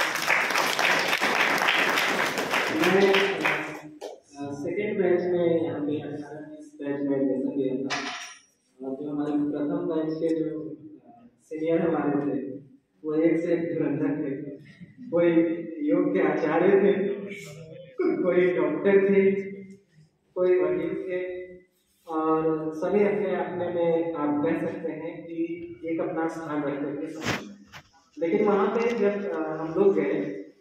मैं सेकेंड बैच में यहाँ पे अठारह इस बैच में एडमिशन लिया था, और जो हमारे प्रथम बैच के जो सीनियर हमारे थे वो एक से एक धुरंधर थे, कोई योग के आचार्य थे, कोई डॉक्टर थे, कोई वकील थे, और सभी अपने अपने में आप कह सकते हैं कि एक अपना स्थान रखते थे। लेकिन वहाँ पे जब हम लोग गए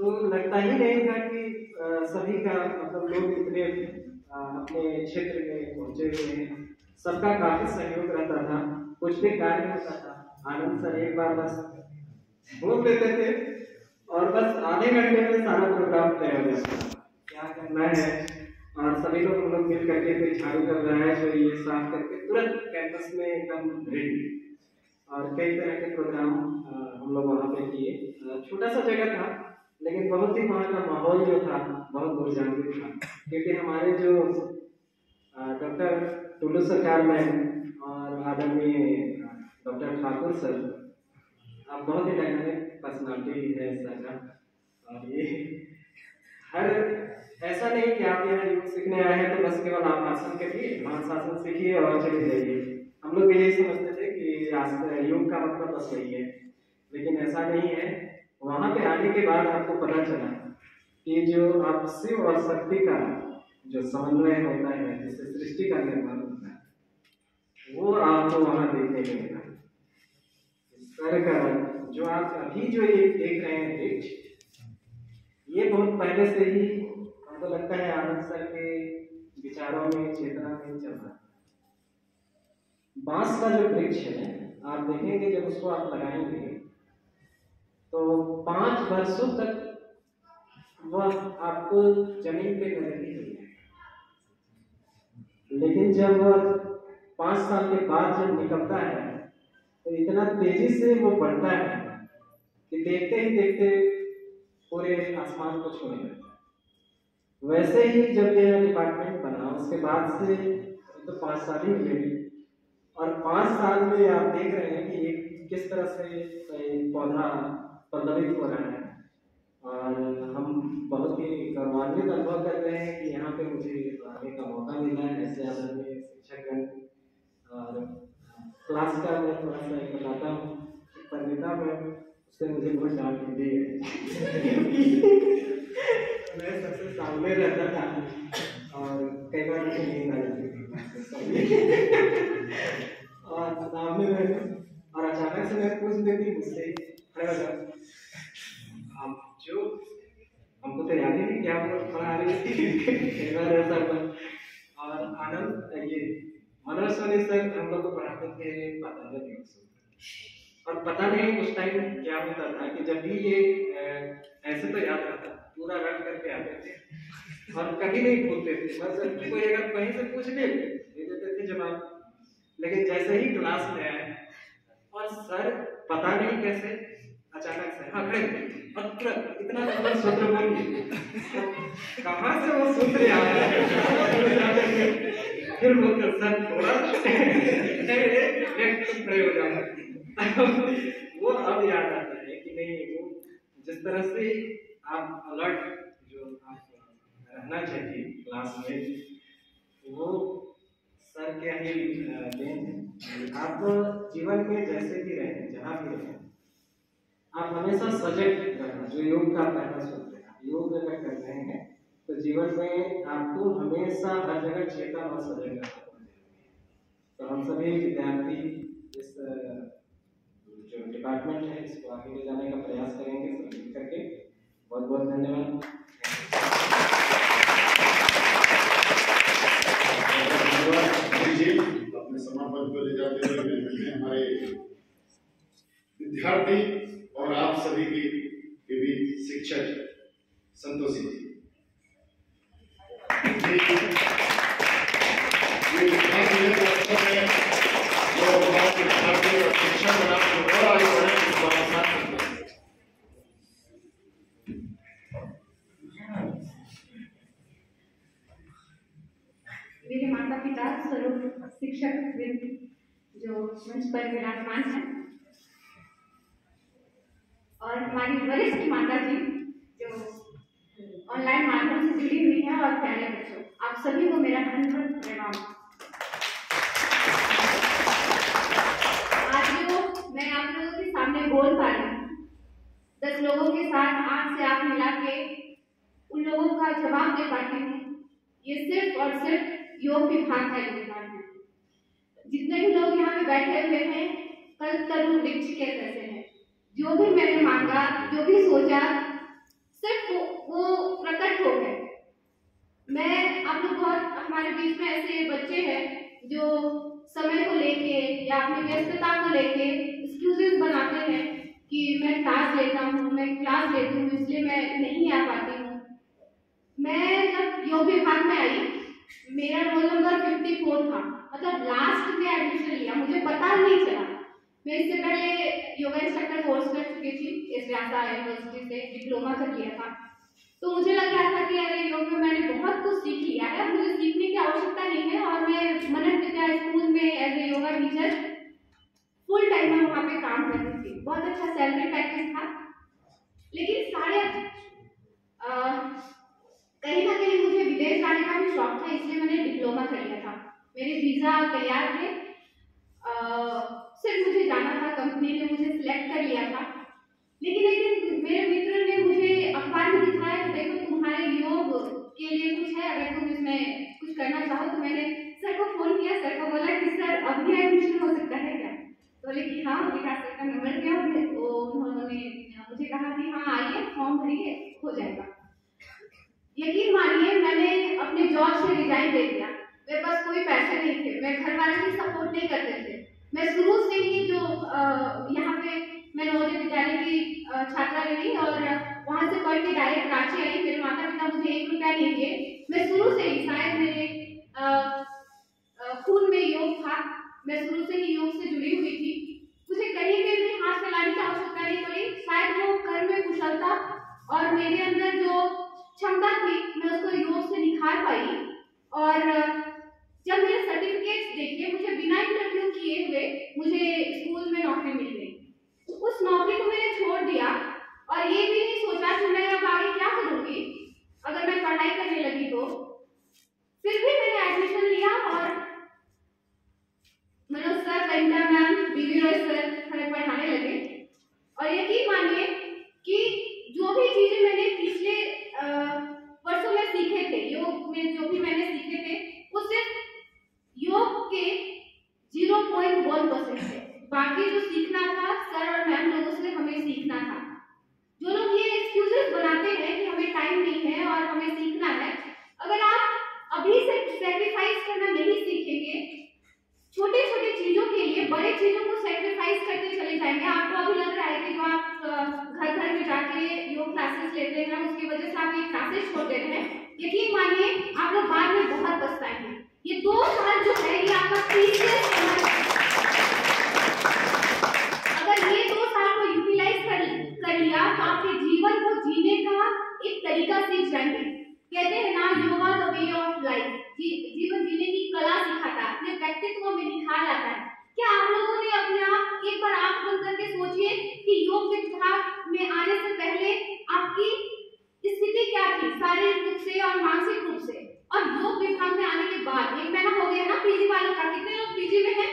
तो लगता ही नहीं था कि आ, सभी का मतलब लोग इतने आ, अपने क्षेत्र में पहुंचे हुए हैं। सबका काफी सहयोग रहता था, कुछ भी कार्य होता था आनंद सर एक बार बस बोल देते थे और बस आधे घंटे में सारा प्रोग्राम तय हो जाता था, क्या करना है। और सभी लोग हम लोग मिल करके कोई झाड़ू कर रहा है, जो ये साफ करके तुरंत कैंपस में एकदम रेडी। और कई तरह के प्रोग्राम हम लोग वहाँ पे किए। छोटा सा जगह था लेकिन बहुत ही वहाँ का माहौल जो था बहुत गुरजानवी था, क्योंकि हमारे जो डॉक्टर टुल्लू सरकार मैम और आदरणीय डॉक्टर ठाकुर सर आप बहुत ही डायनामिक पर्सनालिटी है सर का। और ये हर ऐसा नहीं कि आप यहाँ योग सीखने आए हैं तो बस केवल आप आसन करिए, महाशासन सीखिए और चले जाइए। हम लोग यही समझते थे कि योग का मतलब बस वही है, लेकिन ऐसा नहीं है। वहाँ पे आने के बाद आपको पता चला कि जो आप शिव और शक्ति का जो समन्वय होता है, जिससे सृष्टि का निर्माण होता है, वो आपको वहाँ देखने को मिला। सर का जो आप अभी जो ये देख रहे हैं वृक्ष, ये बहुत पहले से ही हमको लगता है आनंद सर के विचारों में, चेतना में चल रहा है। बांस का जो वृक्ष है आप देखेंगे, जब उसको आप लगाएंगे तो पांच वर्षों तक वह आपको जमीन पे नजर नहीं आएगा, लेकिन जब वह पांच साल के बाद जब निकलता है तो इतना तेजी से वो बढ़ता है कि देखते ही देखते पूरे आसमान को छोड़ने लगता है। वैसे ही जब यह डिपार्टमेंट बना उसके बाद से तो पाँच साल ही हुए, और पाँच साल में आप देख रहे हैं कि एक किस तरह से पौधा पल्लवित हो रहा है। और हम बहुत ही गौरवान्वित अनुभव कर रहे हैं कि यहाँ पे मुझे आने का मौका मिला है ऐसे आदरणीय शिक्षकगण। और क्लास का मैं थोड़ा सा एक बताता हूँ, परिणीता में उससे मुझे बहुत डांट मिली है मैं सबसे सामने रहता था और कई बार मुझे नींद आ जाती थी और सामने रहने, और अचानक से मैं पूछ देती मुझसे खड़े हो जाओ आप जो, हमको तो याद ही नहीं क्या पढ़ा रही थी ऐसा। और आनंद ये मनोज सोनी सर हम लोग को पढ़ाते थे पतंजलि योग सूत्र, और पता नहीं उस टाइम क्या होता था कि जब भी ये ऐसे तो याद रहता पूरा रट करके आते थे और कभी नहीं भूलते थे, बस कोई अगर कहीं से पूछ ले दे देते थे जवाब। लेकिन जैसे ही क्लास में आए और सर पता नहीं कैसे अचानक से हाँ खड़े और तुरंत इतना लंबा सूत्र बोलिए, कहाँ से वो सूत्र याद है फिर बोलते सर थोड़ा खड़े हो जाओ वो अब याद आता है कि नहीं, वो जिस तरह से आप अलर्ट जो आप रहना चाहिए क्लास में, वो सर के ही देन। आप जीवन में जैसे भी रहें, जहाँ भी रहें, आप हमेशा सजग रहना, जो योग का पहला सूत्र है। योग अगर कर रहे हैं तो जीवन में आपको हमेशा हर जगह चेतन और सजग रहना पड़ेगा। तो हम सभी विद्यार्थी इस जो डिपार्टमेंट है इसको आगे ले जाने का प्रयास करेंगे सब मिल करके। बहुत बहुत धन्यवाद। अपने समापन को ले जाते हुए हमारे विद्यार्थी और आप सभी की विविध शिक्षक संतोषी जी, ये विद्यार्थी है जो हमारे विद्यार्थी और शिक्षक बना और आगे बढ़े इस बात साथ मेरे माता पिता स्वरूप शिक्षक जो मंच पर विराजमान है, और हमारी वरिष्ठ माता जी जो ऑनलाइन माध्यम से जुड़ी हुई है, और प्यारे बच्चों आप सभी को मेरा धन्यवाद प्रणाम। आज जो मैं आप लोगों के सामने बोल पा रही हूँ, दस लोगों के साथ आंख से आंख मिला के उन लोगों का जवाब दे पाती हूँ, ये सिर्फ और सिर्फ योग विभाग का योगदान है। जितने भी लोग यहाँ पे बैठे हुए हैं कल तरुण वृक्ष के जैसे हैं। जो भी मैंने मांगा, जो भी सोचा, सिर्फ वो, वो प्रकट हो गए। मैं आप लोग बहुत हमारे बीच में ऐसे बच्चे हैं जो समय को लेके या अपनी व्यस्तता को लेके एक्सक्यूजेस बनाते हैं कि मैं क्लास लेता हूँ, मैं क्लास लेती हूँ इसलिए मैं नहीं आ पाती हूँ। मैं जब योग विभाग में आई, मेरा रोल नंबर चौवन था, मतलब लास्ट में एडमिशन लिया, मुझे पता नहीं चला। मैं इससे पहले योगा इंस्ट्रक्टर कोर्स कर चुकी थी, इस व्यासा यूनिवर्सिटी से डिप्लोमा कर लिया था। तो मुझे लग रहा था कि अरे योग में मैंने बहुत कुछ सीख लिया है, मुझे सीखने की आवश्यकता नहीं है। और मैं मनन विद्या स्कूल में as a yoga teacher full time में वहाँ पे काम करती थी, बहुत अच्छा सैलरी पैकेज था। लेकिन सारे कहीं ना कहीं मुझे विदेश जाने का भी शौक था, इसलिए मैंने डिप्लोमा कर लिया था। मेरे वीजा तैयार थे, सिर्फ मुझे जाना था, कंपनी ने मुझे सिलेक्ट कर लिया था। लेकिन एक दिन मेरे मित्र ने मुझे अखबार में दिखाया कि देखो तुम्हारे योग के लिए कुछ है, अगर तुम इसमें कुछ करना चाहो। तो मैंने सर को फोन किया, सर को बोला कि सर अभी एडमिशन हो सकता है क्या? बोले कि हाँ, विकास सर का नंबर दिया, तो उन्होंने मुझे कहा कि हाँ आइए, फॉर्म भरिए, हो जाएगा। यकीन मानिए मैंने अपने जॉब से रिजाइन दे दिया। मेरे पास कोई पैसे नहीं थे, मैं घर वाले भी सपोर्ट नहीं करते थे। मैं शुरू से ही जो यहाँ पे मैं नवोदय विद्यालय की छात्रा रही और वहाँ से पढ़ के डायरेक्ट रांची आई। मेरे माता पिता मुझे एक रुपया नहीं दिए। मैं शुरू से ही, शायद मेरे खून में योग था, मैं शुरू से ही योग से जुड़ी हुई थी। मुझे कहीं पे भी हाथ फैलाने की आवश्यकता नहीं पड़ी। शायद वो कर्म में कुशलता और मेरे अंदर जो क्षमता थी, मैं उसको योग से निखार पाई। और जब मेरे सर्टिफिकेट्स देखे, मुझे बिना इंटरव्यू किए हुए मुझे स्कूल में नौकरी मिल गई। उस नौकरी को मैंने छोड़ दिया और ये भी नहीं सोचा कि मैं अब आगे क्या करूंगी अगर मैं पढ़ाई करने लगी तो। फिर भी मैंने एडमिशन लिया और Manoj sir, Kavita ma'am, B B Roy sir हमें पढ़ाने लगे। और यकीन मानिए कि जो भी चीजें मैंने पिछले वर्षों में सीखे थे, योग में जो भी मैंने सीखे थे, वो सिर्फ योग के ज़ीरो पॉइंट वन परसेंट है। बाकी जो सीखना था सर और मैम लोगों से हमें सीखना था। जो लोग ये एक्सक्यूजेस बनाते हैं कि हमें टाइम नहीं है और हमें सीखना है, अगर आप अभी से सैक्रिफाइस करना नहीं सीखेंगे, छोटे छोटे चीजों के लिए बड़े चीजों को सैक्रिफाइस करते चले जाएंगे। आपको अभी लग रहा है कि जो आप घर घर में जाके योग क्लासेस लेते हैं, उसकी वजह से आप ये क्लासेस छोड़ देते हैं, यकीन मानिए आप लोग बाद में बहुत पछताएंगे। ये दो साल जो है ये आपका प्रीशियस समय है। अगर ये दो साल को यूटिलाइज कर, कर लिया तो आपके जीवन को जीने का एक तरीका सीख जाएंगे। कहते हैं ना, yoga the way of life, जीवन जीने की कला सिखाता है, अपने व्यक्तित्व में निखार आता है। क्या आप लोगों ने अपने आप एक बार आंख बंद करके सोचिए कि योग विभाग में आने से पहले आपकी स्थिति क्या थी, शारीरिक रूप से और मानसिक रूप से, और योग विभाग में आने के बाद एक महीना हो गया ना पीजी वालों का, कितने लोग पीजी में हैं?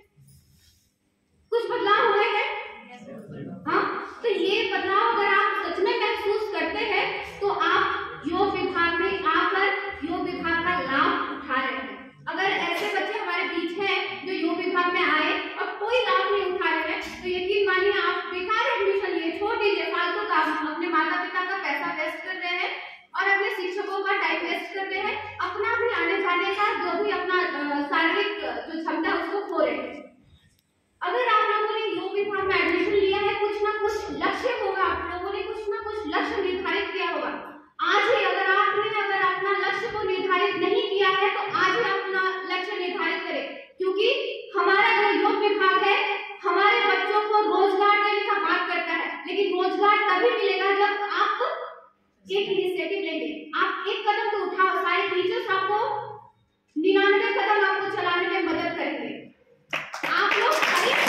कुछ बदलाव हुए हैं? हाँ, तो ये बदलाव अगर आप सच में महसूस करते हैं तो आप योग विभाग में आकर योग विभाग का लाभ उठा रहे हैं। अगर ऐसे बच्चे हमारे बीच हैं जो योग विभाग में आए और कोई लाभ नहीं उठा रहे हैं, तो यकीन मानिए आप बेकार एडमिशन लिए, छोड़ दीजिए, फालतू का अपने माता पिता का पैसा वेस्ट कर रहे हैं और अपने शिक्षकों का टाइम वेस्ट कर रहे हैं, अपना भी आने जाने का जो भी अपना शारीरिक जो क्षमता है उसको खो रहे हैं। अगर आप लोगों ने योग विभाग में एडमिशन लिया है, कुछ ना कुछ लक्ष्य होगा, आप लोगों ने कुछ ना कुछ लक्ष्य निर्धारित किया होगा। आज ही अगर आपने अगर अपना लक्ष्य को निर्धारित नहीं किया है तो आज ही अपना लक्ष्य निर्धारित करें, क्योंकि हमारा जो योग विभाग है हमारे बच्चों को रोजगार देने का बात करता है, लेकिन रोजगार तभी मिलेगा जब आप एक इनिशिएटिव लेंगे। आप एक कदम तो उठाओ, सारे टीचर्स आपको निन्यानवे कदम आपको चलाने में मदद करेंगे। आप लोग हर एक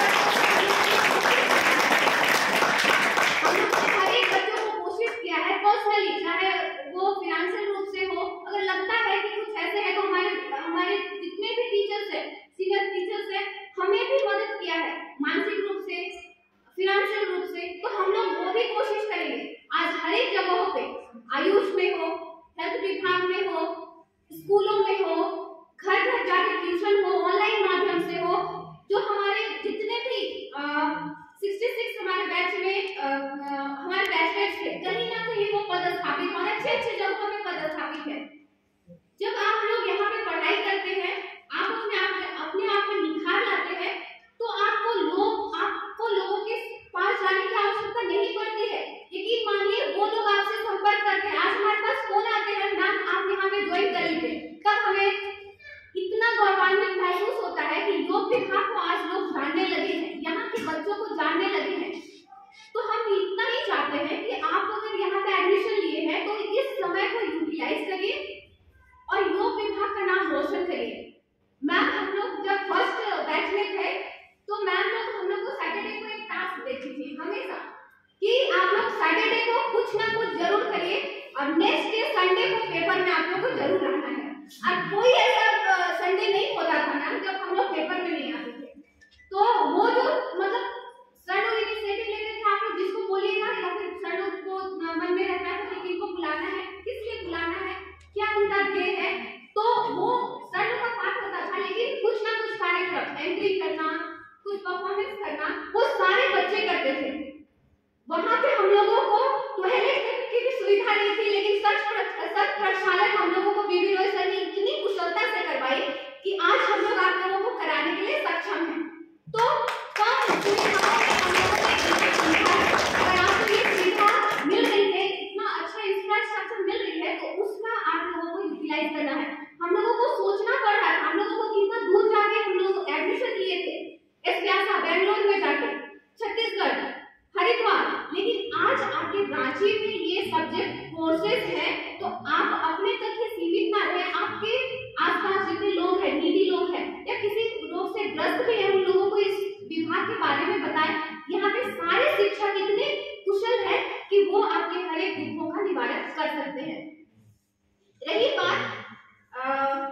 हर एक बच्चों को कोशिश किया है पर्सनली, चाहे वो फाइनेंशियल रूप से हो। अगर लगता है कि कुछ ऐसे है तो हमारे हमारे जितने भी टीचर्स हैं, सीनियर टीचर्स हैं, हमें भी मदद किया है मानसिक रूप से, फाइनेंशियल रूप से, तो हम लोग वो भी कोशिश करेंगे। आज हर एक जगहों पे, आयुष में हो, हेल्थ विभाग में हो, स्कूलों में हो, घर घर जाकर ट्यूशन हो, ऑनलाइन माध्यम से हो, जो हमारे जितने भी काफी है। जब आप लोग यहाँ पे पढ़ाई करते हैं, आप अपने आप अपने आप में निखार लाते हैं, तो आपको लोग आपको लोगों के पास जाने की आवश्यकता नहीं पड़ती है। यकीन मानिए वो लोग आपसे संपर्क करते हैं। आज हमारे पास फोन आते हैं, मैम आप यहाँ पे ज्वाइन कर लीजिए, तब हमें इतना गौरवान्वित महसूस होता है कि योग विभाग को आज लोग जानने लगे हैं, यहाँ के बच्चों को जानने लगे हैं। तो हम इतना ही चाहते हैं कि आप अगर यहाँ पे एडमिशन लिए हैं तो इस समय को यूटिलाइज करिए और योग विभाग का नाम रोशन करिए। मैम हम लोग जब फर्स्ट बैच में थे तो मैम लोग हम लोग को सैटरडे को एक टास्क देती थी हमेशा कि आप लोग सैटरडे को कुछ ना कुछ जरूर करिए और नेक्स्ट डे संडे को पेपर में आप लोग को जरूर आना है। और कोई ऐसा संडे नहीं होता था मैम जब हम लोग पेपर में नहीं आते थे। तो वो जो मतलब सर लोग इनिशिएटिव लेते थे, आप लोग जिसको बोलिएगा या फिर सर लोग को मन में रहता है कि किनको बुलाना है, किस लिए बुलाना है, क्या उनका ध्येय है, तो वो सर लोग का पाठ होता था। लेकिन कुछ ना कुछ कार्यक्रम एंट्री करना, कुछ परफॉर्मेंस करना, वो सारे बच्चे करते थे। वहां पे हम लोगों को टॉयलेट की भी सुविधा नहीं थी, लेकिन सच सच प्रक्षालन हम लोगों को बीबी रॉय सर ने इतनी कुशलता से करवाई कि आज हम लोग आप लोगों को कराने के लिए सक्षम हैं। तो कम सुविधाओं में हम लोगों ने अगर आपको ये सुविधा मिल रही है, इतना अच्छा इंफ्रास्ट्रक्चर मिल रही है, तो उसका आप लोगों को यूटिलाइज करना है। हम लोगों को सोचना पड़ रहा था, हम लोगों को कितना दूर जाके हम लोग एडमिशन लिए थे, एस व्यासा बेंगलोर में जाके, छत्तीसगढ़, हरिद्वार, लेकिन आज आपके रांची में ये सब्जेक्ट कोर्सेज है तो आप अपने तक ही सीमित ना रहे। आपके आसपास जितने लोग हैं, नीडी लोग हैं या किसी रोग से ग्रस्त भी हैं, उन लोगों को इस विभाग के बारे में बताएं। यहाँ पे सारे शिक्षक इतने कुशल हैं कि वो आपके हर एक दुखों का निवारण कर सकते हैं। रही बात आ,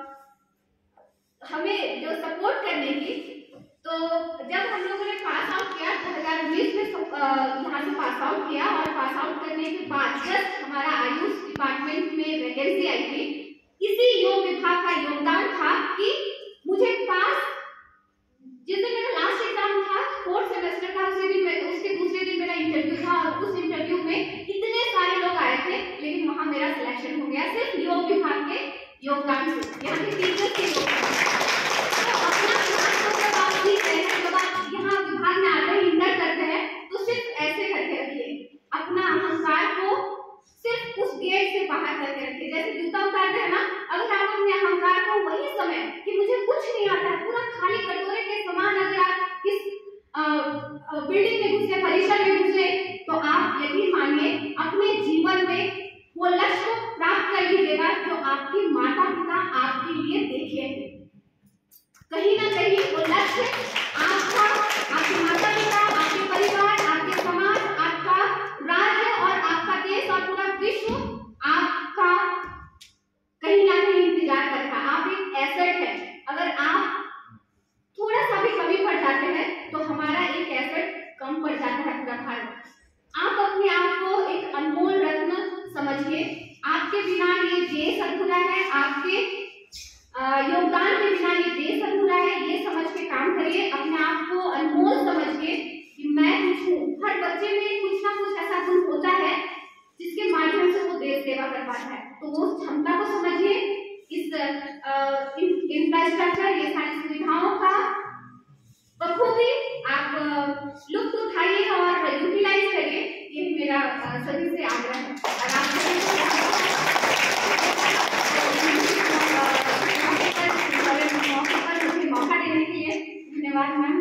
हमें जो सपोर्ट करने की, तो जब हम लोगों ने पास आउट किया दो हज़ार उन्नीस में यहाँ से पास आउट किया और पास आउट करने के बाद जस्ट हमारा आयुष डिपार्टमेंट में वैकेंसी आई थी। इसी योग विभाग का योगदान था कि मुझे पास जिस दिन मेरा लास्ट एग्जाम था, फोर्थ सेमेस्टर का, उसी दिन में उसके दूसरे दिन मेरा इंटरव्यू था और उस इंटरव्यू में इतने सारे लोग आए थे, लेकिन वहां मेरा सिलेक्शन हो गया सिर्फ योग विभाग के योगदान से, यहाँ के टीचर्स के योगदान से। तो अपना जब आप सीख रहे हैं, जब आप यहाँ विभाग में आते हैं, इंटर करते हैं, तो सिर्फ ऐसे करके रखिए, अपना अहंकार को सिर्फ उस गेट से बाहर करके रखिए। जैसे जूता उतारते हैं ना, अगर आप अपने अहंकार को वही समय कि मुझे कुछ नहीं आता है, पूरा खाली कटोरे के समान अगर आप इस बिल्डिंग में घुसे, परिसर में घुसे, तो आप यकीन मानिए अपने जीवन में वो लक्ष्य को प्राप्त कर लीजिएगा जो आपके माता पिता आपके लिए देखे हैं। कहीं ना कहीं वो लक्ष्य आपका, आपके माता पिता, आपके परिवार, आपके समाज, आपका राज्य और आपका देश और पूरा विश्व आपका कहीं ना कहीं इंतजार कर रहा है। आप एक एसेट है। अगर आप थोड़ा सा भी कमी पड़ जाते हैं तो हमारा एक एसेट कम पड़ जाता है पूरा भारत। आप अपने आप को एक अनमोल रत्न समझिए। आपके बिना ये देश अधूरा है, आपके योगदान के बिना ये देश अधूरा है। ये समझ के काम करिए, अपने आप को अनमोल समझिए कि मैं कुछ हूँ। हर बच्चे में कुछ ना कुछ ऐसा गुण होता है जिसके माध्यम से वो देश सेवा कर पाता है। तो वो क्षमता को समझिए, इस इंफ्रास्ट्रक्चर, ये सारी सुविधाओं का बखूबी आप लुत्फ उठाइए और यूटिलाइज करिए। ये मेरा सभी से आग्रह है। और आप मुझे मौका देने के लिए धन्यवाद मैम।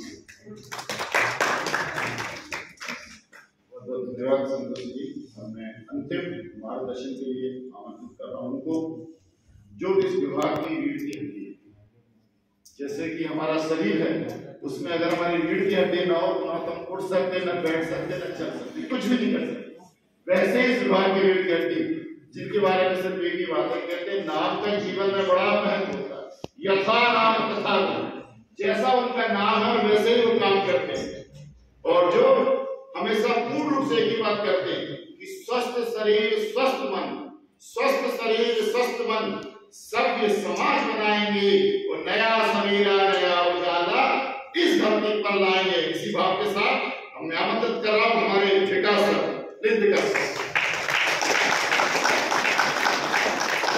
बहुत धन्यवाद संतोष जी। मैं अंतिम मार्गदर्शन के लिए आमंत्रित कर रहा हूं उनको, जो इस विभाग की रीढ़ की हड्डी है। जैसे कि हमारा शरीर है, उसमें अगर हमारी रीढ़ की हड्डी ना हो तो ना हम उठ सकते, न बैठ सकते, न चल सकते, कुछ भी नहीं कर सकते। वैसे इस विभाग की रीढ़ की हड्डी, जिनके बारे में सिर्फ एक ही बात कहते हैं, नाम का जीवन में बड़ा महत्व होता है। यथा नाम तथा गुण, जैसा उनका नाम है वैसे ही वो काम करते हैं। और जो हमेशा पूर्ण रूप से एक ही बात करते हैं कि स्वस्थ शरीर स्वस्थ मन, स्वस्थ शरीर स्वस्थ मन, सभ्य समाज बनाएंगे और नया सवेरा नया उजाला इस धरती पर लाएंगे। इसी भाव के साथ मैं आमंत्रित कर रहा हूं हमारे Vikas sir,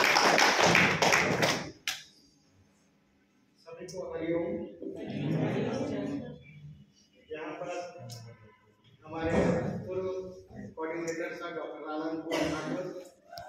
coordinator sir doctor Anand Kumar Thakur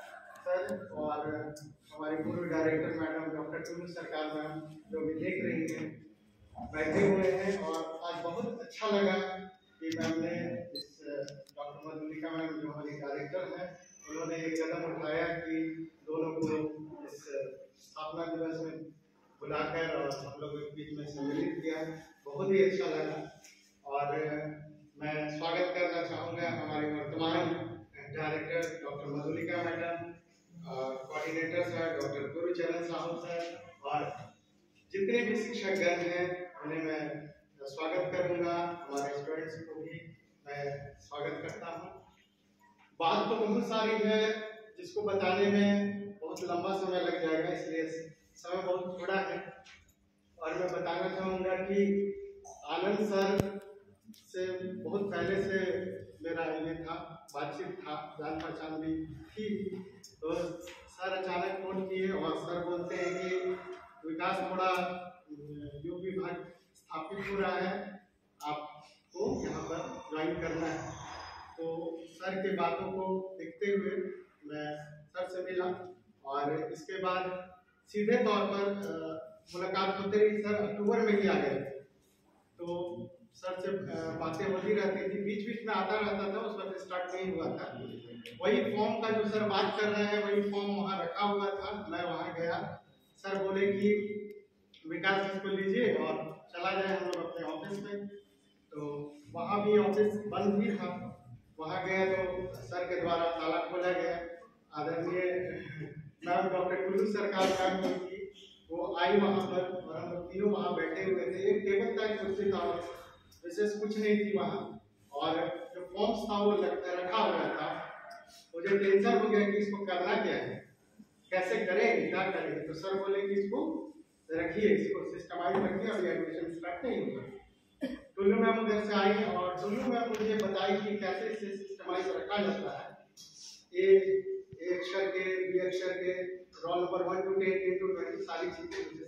sir और हमारे पूर्व डायरेक्टर मैडम डॉक्टर टुल्लू सरकार मैम जो भी देख रही हैं बैठे हुए हैं। और आज बहुत अच्छा लगा कि मैम ने इस डॉक्टर मधुलिका मैम जो हमारी डायरेक्टर हैं उन्होंने एक कदम उठाया कि दोनों को इस स्थापना दिवस में बुलाकर और हम लोगों के बीच में सम्मिलित किया, बहुत ही अच्छा लगा। और मैं स्वागत करना चाहूँगा हमारे वर्तमान director doctor Madhulika madam, coordinator sir doctor Gurucharan Sahu sir और जितने भी शिक्षकगण हैं उन्हें मैं स्वागत करूँगा। हमारे स्टूडेंट्स को भी मैं स्वागत करता हूँ। बात तो बहुत सारी है जिसको बताने में बहुत लंबा समय लग जाएगा, इसलिए समय बहुत थोड़ा है। और मैं बताना चाहूँगा कि आनंद सर से बहुत पहले से मेरा ये था, बातचीत था, जान पहचान भी थी। तो सर अचानक फोन किए और सर बोलते हैं कि विकास थोड़ा योग विभाग स्थापित हो रहा है, आपको यहाँ पर ज्वाइन करना है। तो सर के बातों को देखते हुए मैं सर से मिला और इसके बाद सीधे तौर पर मुलाकात होते ही सर अक्टूबर में ही आ गए। तो सर से बातें होती रहती थी, बीच बीच में आता रहता था, उस वक्त स्टार्ट नहीं हुआ था। वही फॉर्म का जो सर बात कर रहे हैं वही फॉर्म वहाँ रखा हुआ था। मैं वहाँ गया, सर बोले कि विकास इसको लीजिए और चला जाए हम लोग अपने ऑफिस में। तो वहाँ भी ऑफिस बंद भी था, वहाँ गया तो सर के द्वारा ताला खोला गया। आदरणीय मैम डॉक्टर टुल्लू सरकार मैम की वो आई वहाँ पर और हम लोग तीनों वहाँ बैठे हुए थे। एक टेबल था, एक कुर्सी था, विशेष कुछ नहीं थी वहाँ। और जो फॉर्म्स था वो रखा हुआ था। मुझे टेंशन हो गया कि इसको करना क्या है, कैसे करेंगे, क्या करेंगे। तो सर बोले कि इसको रखिए, इसको सिस्टमाइज रखिए, अभी एडमिशन स्टार्ट नहीं होगा। टुल्लू मैम उधर से आई और टुल्लू मैम मुझे बताई कि कैसे इसे सिस्टमाइज रखा जाता है। ए ए अक्षर के, बी अक्षर के, roll number one two ten ten two twenty सारी चीजें मुझे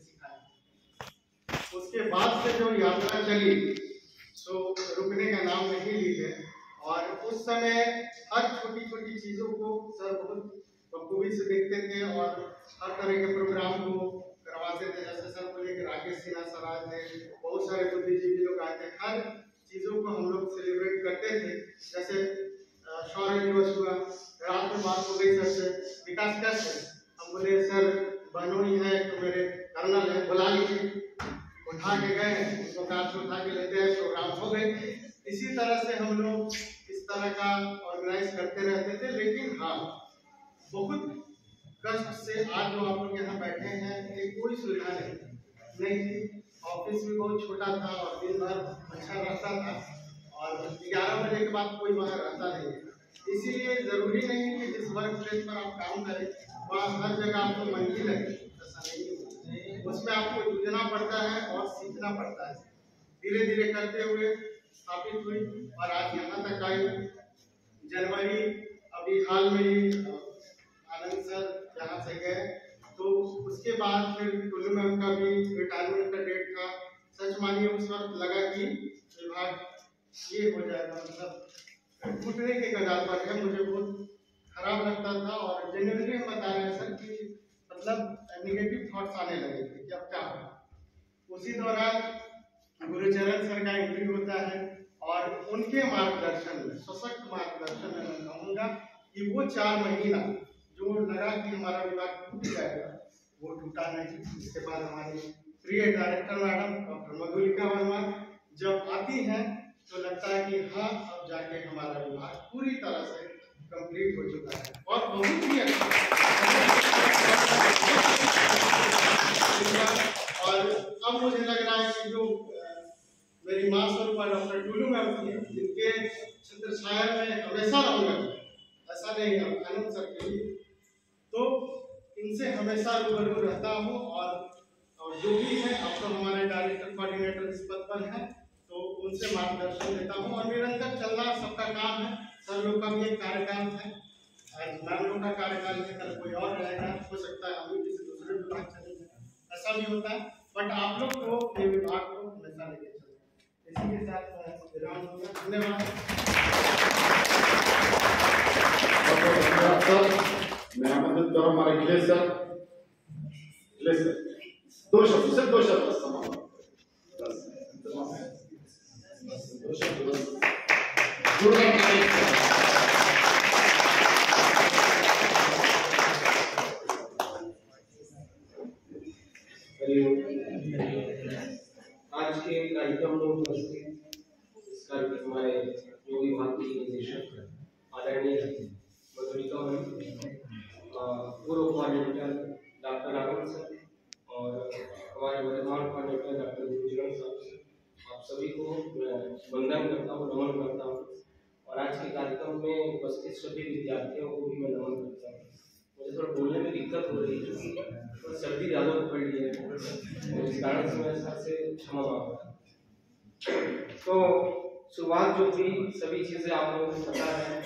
सिखाई। उसके बाद से जो यात्रा चली सो रुकने का नाम नहीं ली है। और उस समय हर छोटी छोटी चीजों को सर बहुत बखूबी से देखते थे और हर तरह के प्रोग्राम को करवाते थे। जैसे सर बोले कि राकेश सिन्हा सर आए थे, बहुत सारे बुद्धिजीवी लोग आए थे, हर चीजों को हम लोग सेलिब्रेट करते थे। जैसे शौर्य दिवस हुआ, रात में बात हो गई सर से, विकास कैसे, हम बोले सर बहनोई है तो मेरे कर्नल है, बुला लीजिए। उठा के गए, उसको कार से उठा के लेते हैं, प्रोग्राम हो गए। इसी तरह से हम लोग इस तरह का ऑर्गेनाइज करते रहते थे। लेकिन हाँ, बहुत कष्ट से आज जो आप लोग यहाँ बैठे हैं ये कोई सुविधा नहीं नहीं थी। ऑफिस भी बहुत छोटा था और दिन भर अच्छा रहता था और ग्यारह बजे के बाद कोई वहाँ रहता नहीं था। इसीलिए जरूरी नहीं है कि जिस वर्क प्लेस पर आप काम करें वहाँ हर जगह आपको मन ही लगे, ऐसा नहीं है। उसमें आपको जूझना पड़ता है और सीखना पड़ता है। धीरे धीरे करते हुए स्थापित हुई और आज यहाँ तक आई। जनवरी अभी हाल में ही आनंद सर यहाँ से गए, तो उसके बाद फिर टुल्लू मैम का भी रिटायरमेंट का डेट था। सच मानिए उस वक्त लगा कि विभाग ये हो जाएगा, मतलब टूटने के कगार पर है। मुझे बहुत खराब लगता था और जेन्युइनली हम बता रहे हैं सर कि मतलब नेगेटिव थॉट्स आने लगे थे कि अब क्या होगा। उसी दौरान गुरुचरण सर का इंटरव्यू होता है और उनके मार्गदर्शन में, सशक्त मार्गदर्शन में मैं कहूँगा कि वो चार महीना जो लगा कि हमारा विभाग टूट जाएगा वो टूटा नहीं। इसके बाद हमारी प्रिय director madam doctor Madhulika Verma जब आती हैं तो लगता है कि हाँ अब जाके हमारा विभाग पूरी तरह से कंप्लीट हो चुका है और बहुत ही अच्छा। और अब मुझे लग रहा है कि जो मेरी माँ स्वरूपा डॉक्टर टुल्लू मैम थी, जिनके छत्र छाया में हमेशा रहूंगा, ऐसा नहीं है आनंद सर के लिए, तो इनसे हमेशा रूबरू रहता हूँ। और, और जो भी है आप तो हमारे डायरेक्टर कोऑर्डिनेटर इस पद पर है, तो उनसे मार्गदर्शन देता हूँ और निरंतर चलना सबका काम है। सर लोग का भी एक कार्यकाल है, आज मैम लोग का कार्यकाल है, कल कोई और रहेगा, हो सकता है हम किसी दूसरे विभाग चले जाए, ऐसा भी होता है। बट आप लोग को ये विभाग को हमेशा लेके चलना। इसी के साथ धन्यवाद। सर, मैं आमंत्रित करूं हमारे अखिलेश सर। अखिलेश सर, दो शब्द, सिर्फ दो शब्द समाप्त। दो शब्द बस। आज के कार्यक्रम में उपस्थित इस कार्यक्रम हमारे जो विभाग के निदेशक आदरणीय मधुलिका मैम, पूर्व कोऑर्डिनेटर डॉक्टर राघवन सर और हमारे वर्तमान कोऑर्डिनेटर डॉक्टर गुरुचरण साहब, आप सभी को मैं वंदन करता हूँ, नमन करता हूँ। और आज के कार्यक्रम में उपस्थित सभी विद्यार्थियों को भी मैं नमन करता हूँ। मुझे थोड़ा बोलने में दिक्कत हो रही है क्योंकि सर्दी ज़्यादा पड़ रही है, तो इस कारण से मैं सर से क्षमा मांग रहा हूँ। तो शुरुआत जो थी सभी चीज़ें आप लोगों को पता है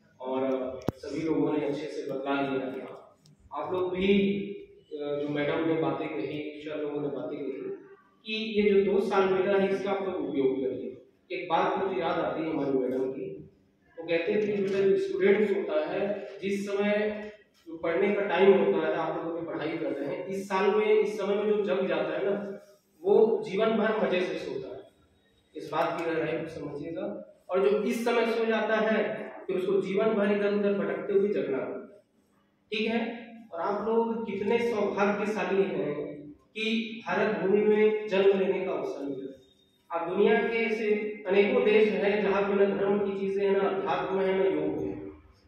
और सभी लोगों ने अच्छे से बतला लिया था। आप लोग भी जो मैडम ने बातें कही, सर लोगों ने बातें कही कि ये जो दो साल मिला है इसका आप लोग उपयोग करिए। एक बात मुझे याद आती है हमारी मैडम की, वो कहते थे कि बेटा जो स्टूडेंट्स होता है, जिस समय जो पढ़ने का टाइम होता है, आप लोगों की पढ़ाई कर रहे हैं, इस साल में इस समय में जो जग जाता है ना, वो जीवन भर मजे से सोता है। इस बात की गहराई को समझिएगा। और जो इस समय सो जाता है फिर उसको जीवन भर इधर उधर भटकते हुए जगना है, ठीक है। और आप लोग कितने सौभाग्यशाली हैं कि भारत भूमि में जन्म लेने का अवसर मिला। अब दुनिया के ऐसे अनेकों देश हैं जहाँ पे न धर्म की चीजें हैं, ना अध्यात्म है, ना योग है।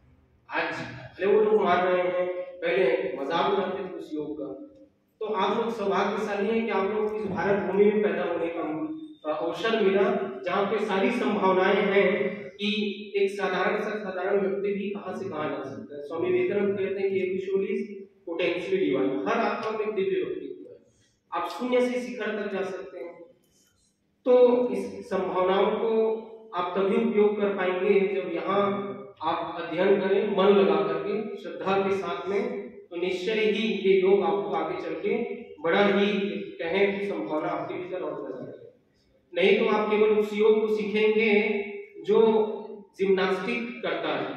आज भले वो लोग मान रहे हैं, पहले मजाक उड़ाते थे उस योग का। तो आप लोग सौभाग्यशाली हैं कि आप लोग इस भारत भूमि में पैदा होने का अवसर मिला, जहाँ पे सारी संभावनाएं हैं कि एक साधारण सा साधारण व्यक्ति भी कहाँ से कहाँ जा सकता है। स्वामी विवेकानंद कहते हैं कि every soul is potentially divine. हर आत्मा में दिव्य व्यक्तित्व है, आप शून्य से शिखर तक जा सकते हैं। तो इस संभावनाओं को आप तभी उपयोग कर पाएंगे जब यहाँ आप अध्ययन करें मन लगा करके, श्रद्धा के साथ में, तो निश्चय ही ये योग आपको आगे चल के बड़ा ही कहें कि संभावना आपके भीतर और पैदा करेगा। नहीं तो आप केवल उस योग को सीखेंगे जो जिम्नास्टिक करता है,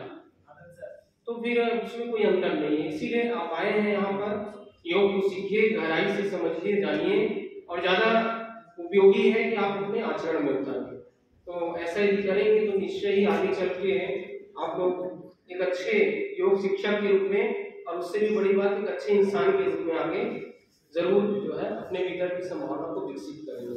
तो फिर उसमें कोई अंतर नहीं है। इसीलिए आप आए हैं यहाँ पर, योग को सीखिए, गहराई से समझिए, जानिए, और ज्यादा उपयोगी है कि आप अपने आचरण में उतारिए। तो ऐसा ही करेंगे तो निश्चय ही आगे चल के आप लोग एक अच्छे योग शिक्षक के रूप में, और उससे भी बड़ी बात एक अच्छे इंसान के रूप में आगे जरूर जो है अपने भीतर की संभावना को विकसित करेंगे।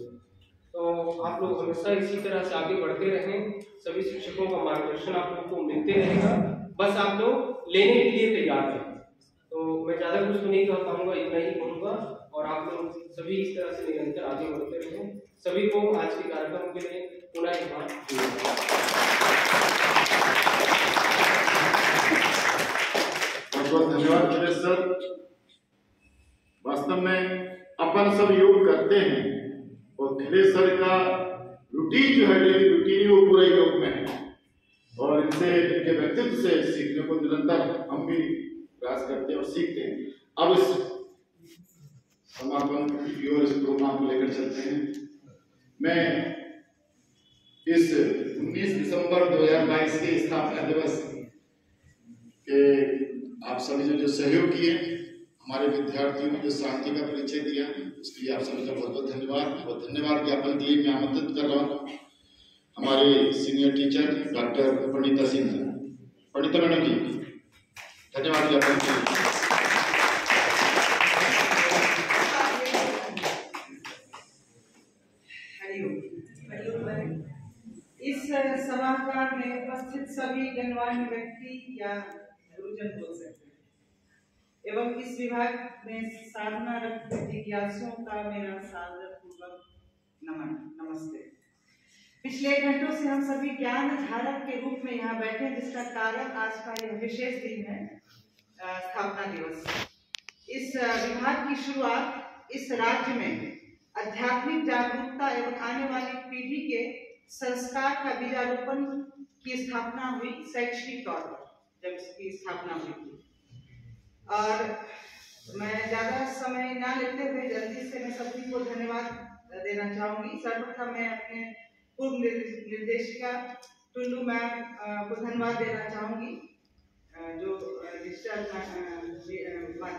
तो आप लोग हमेशा इसी तरह से आगे बढ़ते रहें, सभी शिक्षकों का मार्गदर्शन आप लोग को मिलते रहेगा, बस आप लोग लेने के लिए तैयार हैं। तो मैं ज़्यादा कुछ तो नहीं कह पाऊंगा, इतना ही कहूँगा, और आप लोग सभी इस तरह से निरंतर आगे बढ़ते रहें। सभी को आज के कार्यक्रम के लिए पुनः एक बार बहुत बहुत धन्यवाद अखिलेश सर। वास्तव में अपन सब योग करते हैं और अखिलेश सर का रूटीन जो है, डेली रूटीन, वो पूरा योग में है, और इनसे, इनके व्यक्तित्व से सीखने को निरंतर हम भी प्रयास करते हैं और सीखते हैं। अब इस समापन की ओर इस प्रोग्राम को लेकर चलते हैं। मैं इस उन्नीस दिसंबर दो हज़ार बाईस के स्थापना दिवस के आप सभी ने जो सहयोग किए, हमारे विद्यार्थियों ने जो शांति का परिचय दिया, उसके लिए आप सभी का बहुत बहुत धन्यवाद। और धन्यवाद ज्ञापन के लिए मैं आमंत्रित कर रहा हूँ हमारे senior teacher doctor Pandita Singh, Pandita madam जी, धन्यवाद ज्ञापन के लिए। इस सभागार में उपस्थित सभी गणमान्य व्यक्ति या गुरुजन बोल सकते हैं एवं इस विभाग में साधना रखते जिज्ञासुओं का मेरा सादर पूर्वक नमन, नमस्ते। पिछले घंटों से हम सभी ज्ञान धारक के रूप में यहाँ बैठे हैं, जिसका कारण आज का यह विशेष दिन है, स्थापना दिवस। इस विभाग की शुरुआत इस राज्य में आध्यात्मिक जागरूकता एवं आने वाली पीढ़ी के संस्कार का बीजारोपण की स्थापना हुई, शैक्षणिक तौर पर जब इसकी स्थापना हुई थी। और मैं ज्यादा समय ना लेते हुए जल्दी से मैं सभी को धन्यवाद देना चाहूंगी। सर्वप्रथम मैं अपने पूर्व निर्देशिका टुल्लू मैम को धन्यवाद देना चाहूंगी, जो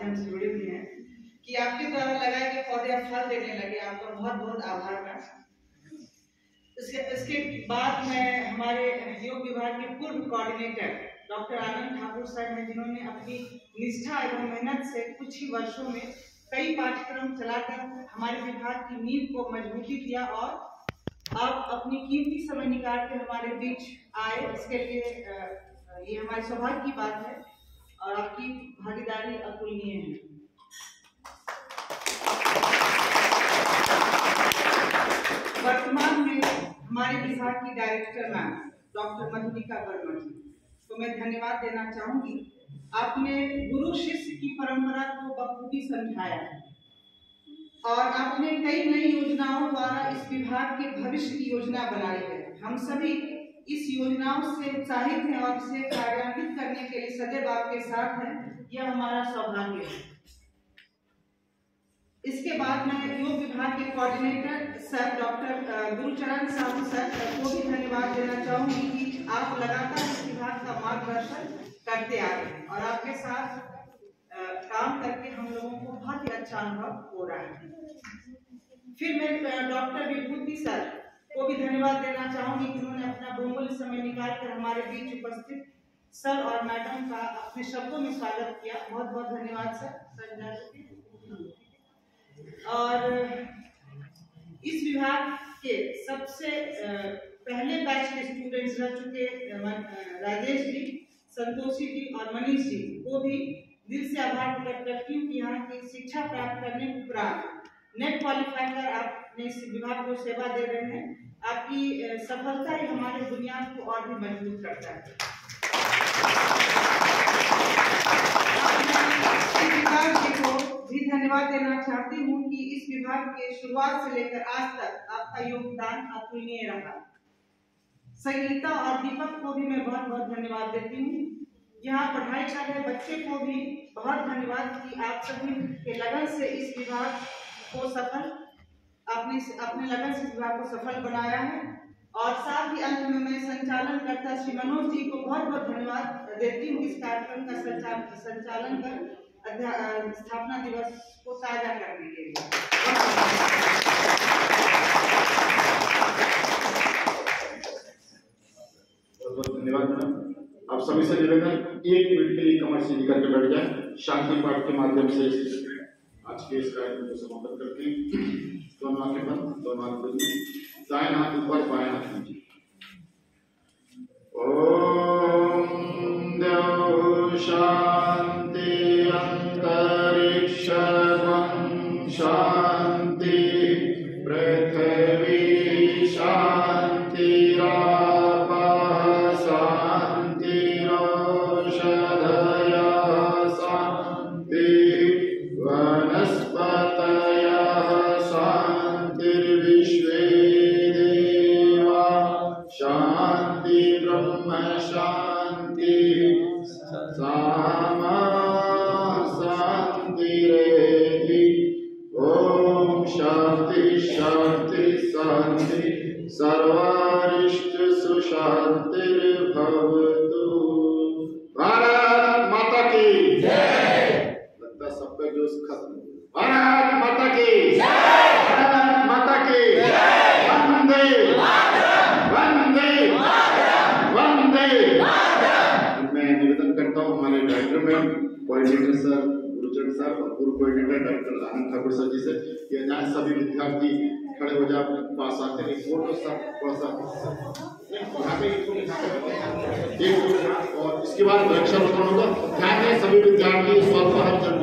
माध्यम से जुड़ी हुई हैं कि आपके द्वारा लगाए गए पौधे अब फल देने लगे। आपका बहुत बहुत आभार मैम। इसके इसके बाद में हमारे योग विभाग के पूर्व coordinator doctor Anand Thakur sir हैं, जिन्होंने अपनी निष्ठा एवं मेहनत से कुछ ही वर्षों में कई पाठ्यक्रम चलाकर हमारे विभाग की नींव को मजबूती दिया और आप अपनी कीमती समय निकाल कर हमारे बीच आए। इसके लिए ये हमारे सौभाग्य की बात है और आपकी भागीदारी अतुलनीय है। वर्तमान में हमारे विभाग की director ma'am doctor Madhulika Verma ji को मैं धन्यवाद देना चाहूंगी। आपने गुरु शिष्य की परंपरा को बखूबी समझाया और आपने कई नई योजनाओं द्वारा इस विभाग के भविष्य की योजना बनाई है। हम सभी इस योजनाओं से उत्साहित हैं और इसे कार्यान्वित करने के लिए सदैव आपके साथ हैं। यह हमारा सौभाग्य है। इसके बाद मैं योग विभाग के coordinator sir doctor Gurucharan Sahu sir को भी धन्यवाद देना चाहूंगी कि आप लगातार इस विभाग का मार्गदर्शन करते आ रहे हैं और आपके साथ आ, काम करके हम लोगों को बहुत ही अच्छा अनुभव हो रहा है। फिर मैं डॉक्टर विभूति सर को भी धन्यवाद देना चाहूंगी कि उन्होंने अपना बहुमूल्य समय निकालकर हमारे बीच उपस्थित सर और मैडम का अपने शब्दों में स्वागत किया। बहुत बहुत धन्यवाद सर। सर और इस विभाग के सबसे पहले बैच के स्टूडेंट्स रह चुके राजेश जी, संतोषी जी और मनीष जी को भी दिल से आभार प्रकट करती हूँ कि यहाँ की शिक्षा प्राप्त करने के उपरांत नेट क्वालिफाई कर आपने इस विभाग को सेवा दे रहे हैं। आपकी सफलता ही हमारे बुनियाद को और भी मजबूत करता है। इस विभाग को भी धन्यवाद देना चाहती हूँ कि इस विभाग के शुरुआत से लेकर आज तक आपका योगदान अतुलनीय रहा। संगीता और दीपक को भी मैं बहुत बहुत धन्यवाद देती हूँ। यहाँ पढ़ाई कर रहे बच्चे को भी बहुत धन्यवाद कि आप सभी के लगन से इस विभाग को सफल आपने अपने लगन से इस विभाग को सफल बनाया है। और साथ ही अंत में मैं संचालन करता श्री मनोज जी को बहुत बहुत धन्यवाद देती हूँ इस कार्यक्रम का संचालन संचालन कर स्थापना दिवस को साझा करने के लिए। बहुत धन्यवाद मैडम। आप सभी से निवेदन एक मिनट के लिए कमर सीधी करके बैठ जाए। शांति पाठ के माध्यम से आज के इस कार्यक्रम को समाप्त करते हैं। दोनों आंखें बंद, दोनों हाथ बंद, दाएं हाथ ऊपर, बाएं हाथ नीचे। ओम देव शांति अंतरिक्षं शांति पृथ्वी शांति सर्वारिष्ट सुशांतिर्भवतु। भारत माता की जय। लगता सबका जोश खत्म। भारत माता की जय। भारत माता की जय। वंदे वंदे वंदे। मैं निवेदन करता हूँ हमारे director ma'am, coordinator sir Gurucharan साहब और पूर्व coordinator doctor Anand Thakur sir ji से कि यहाँ सभी विद्यार्थी खड़े हो जाए, अपने पास आते हैं। फोटो सब थोड़ा सा और इसके बाद वृक्षारोपण होगा। ध्यान दें सभी विद्यार्थी स्वल्प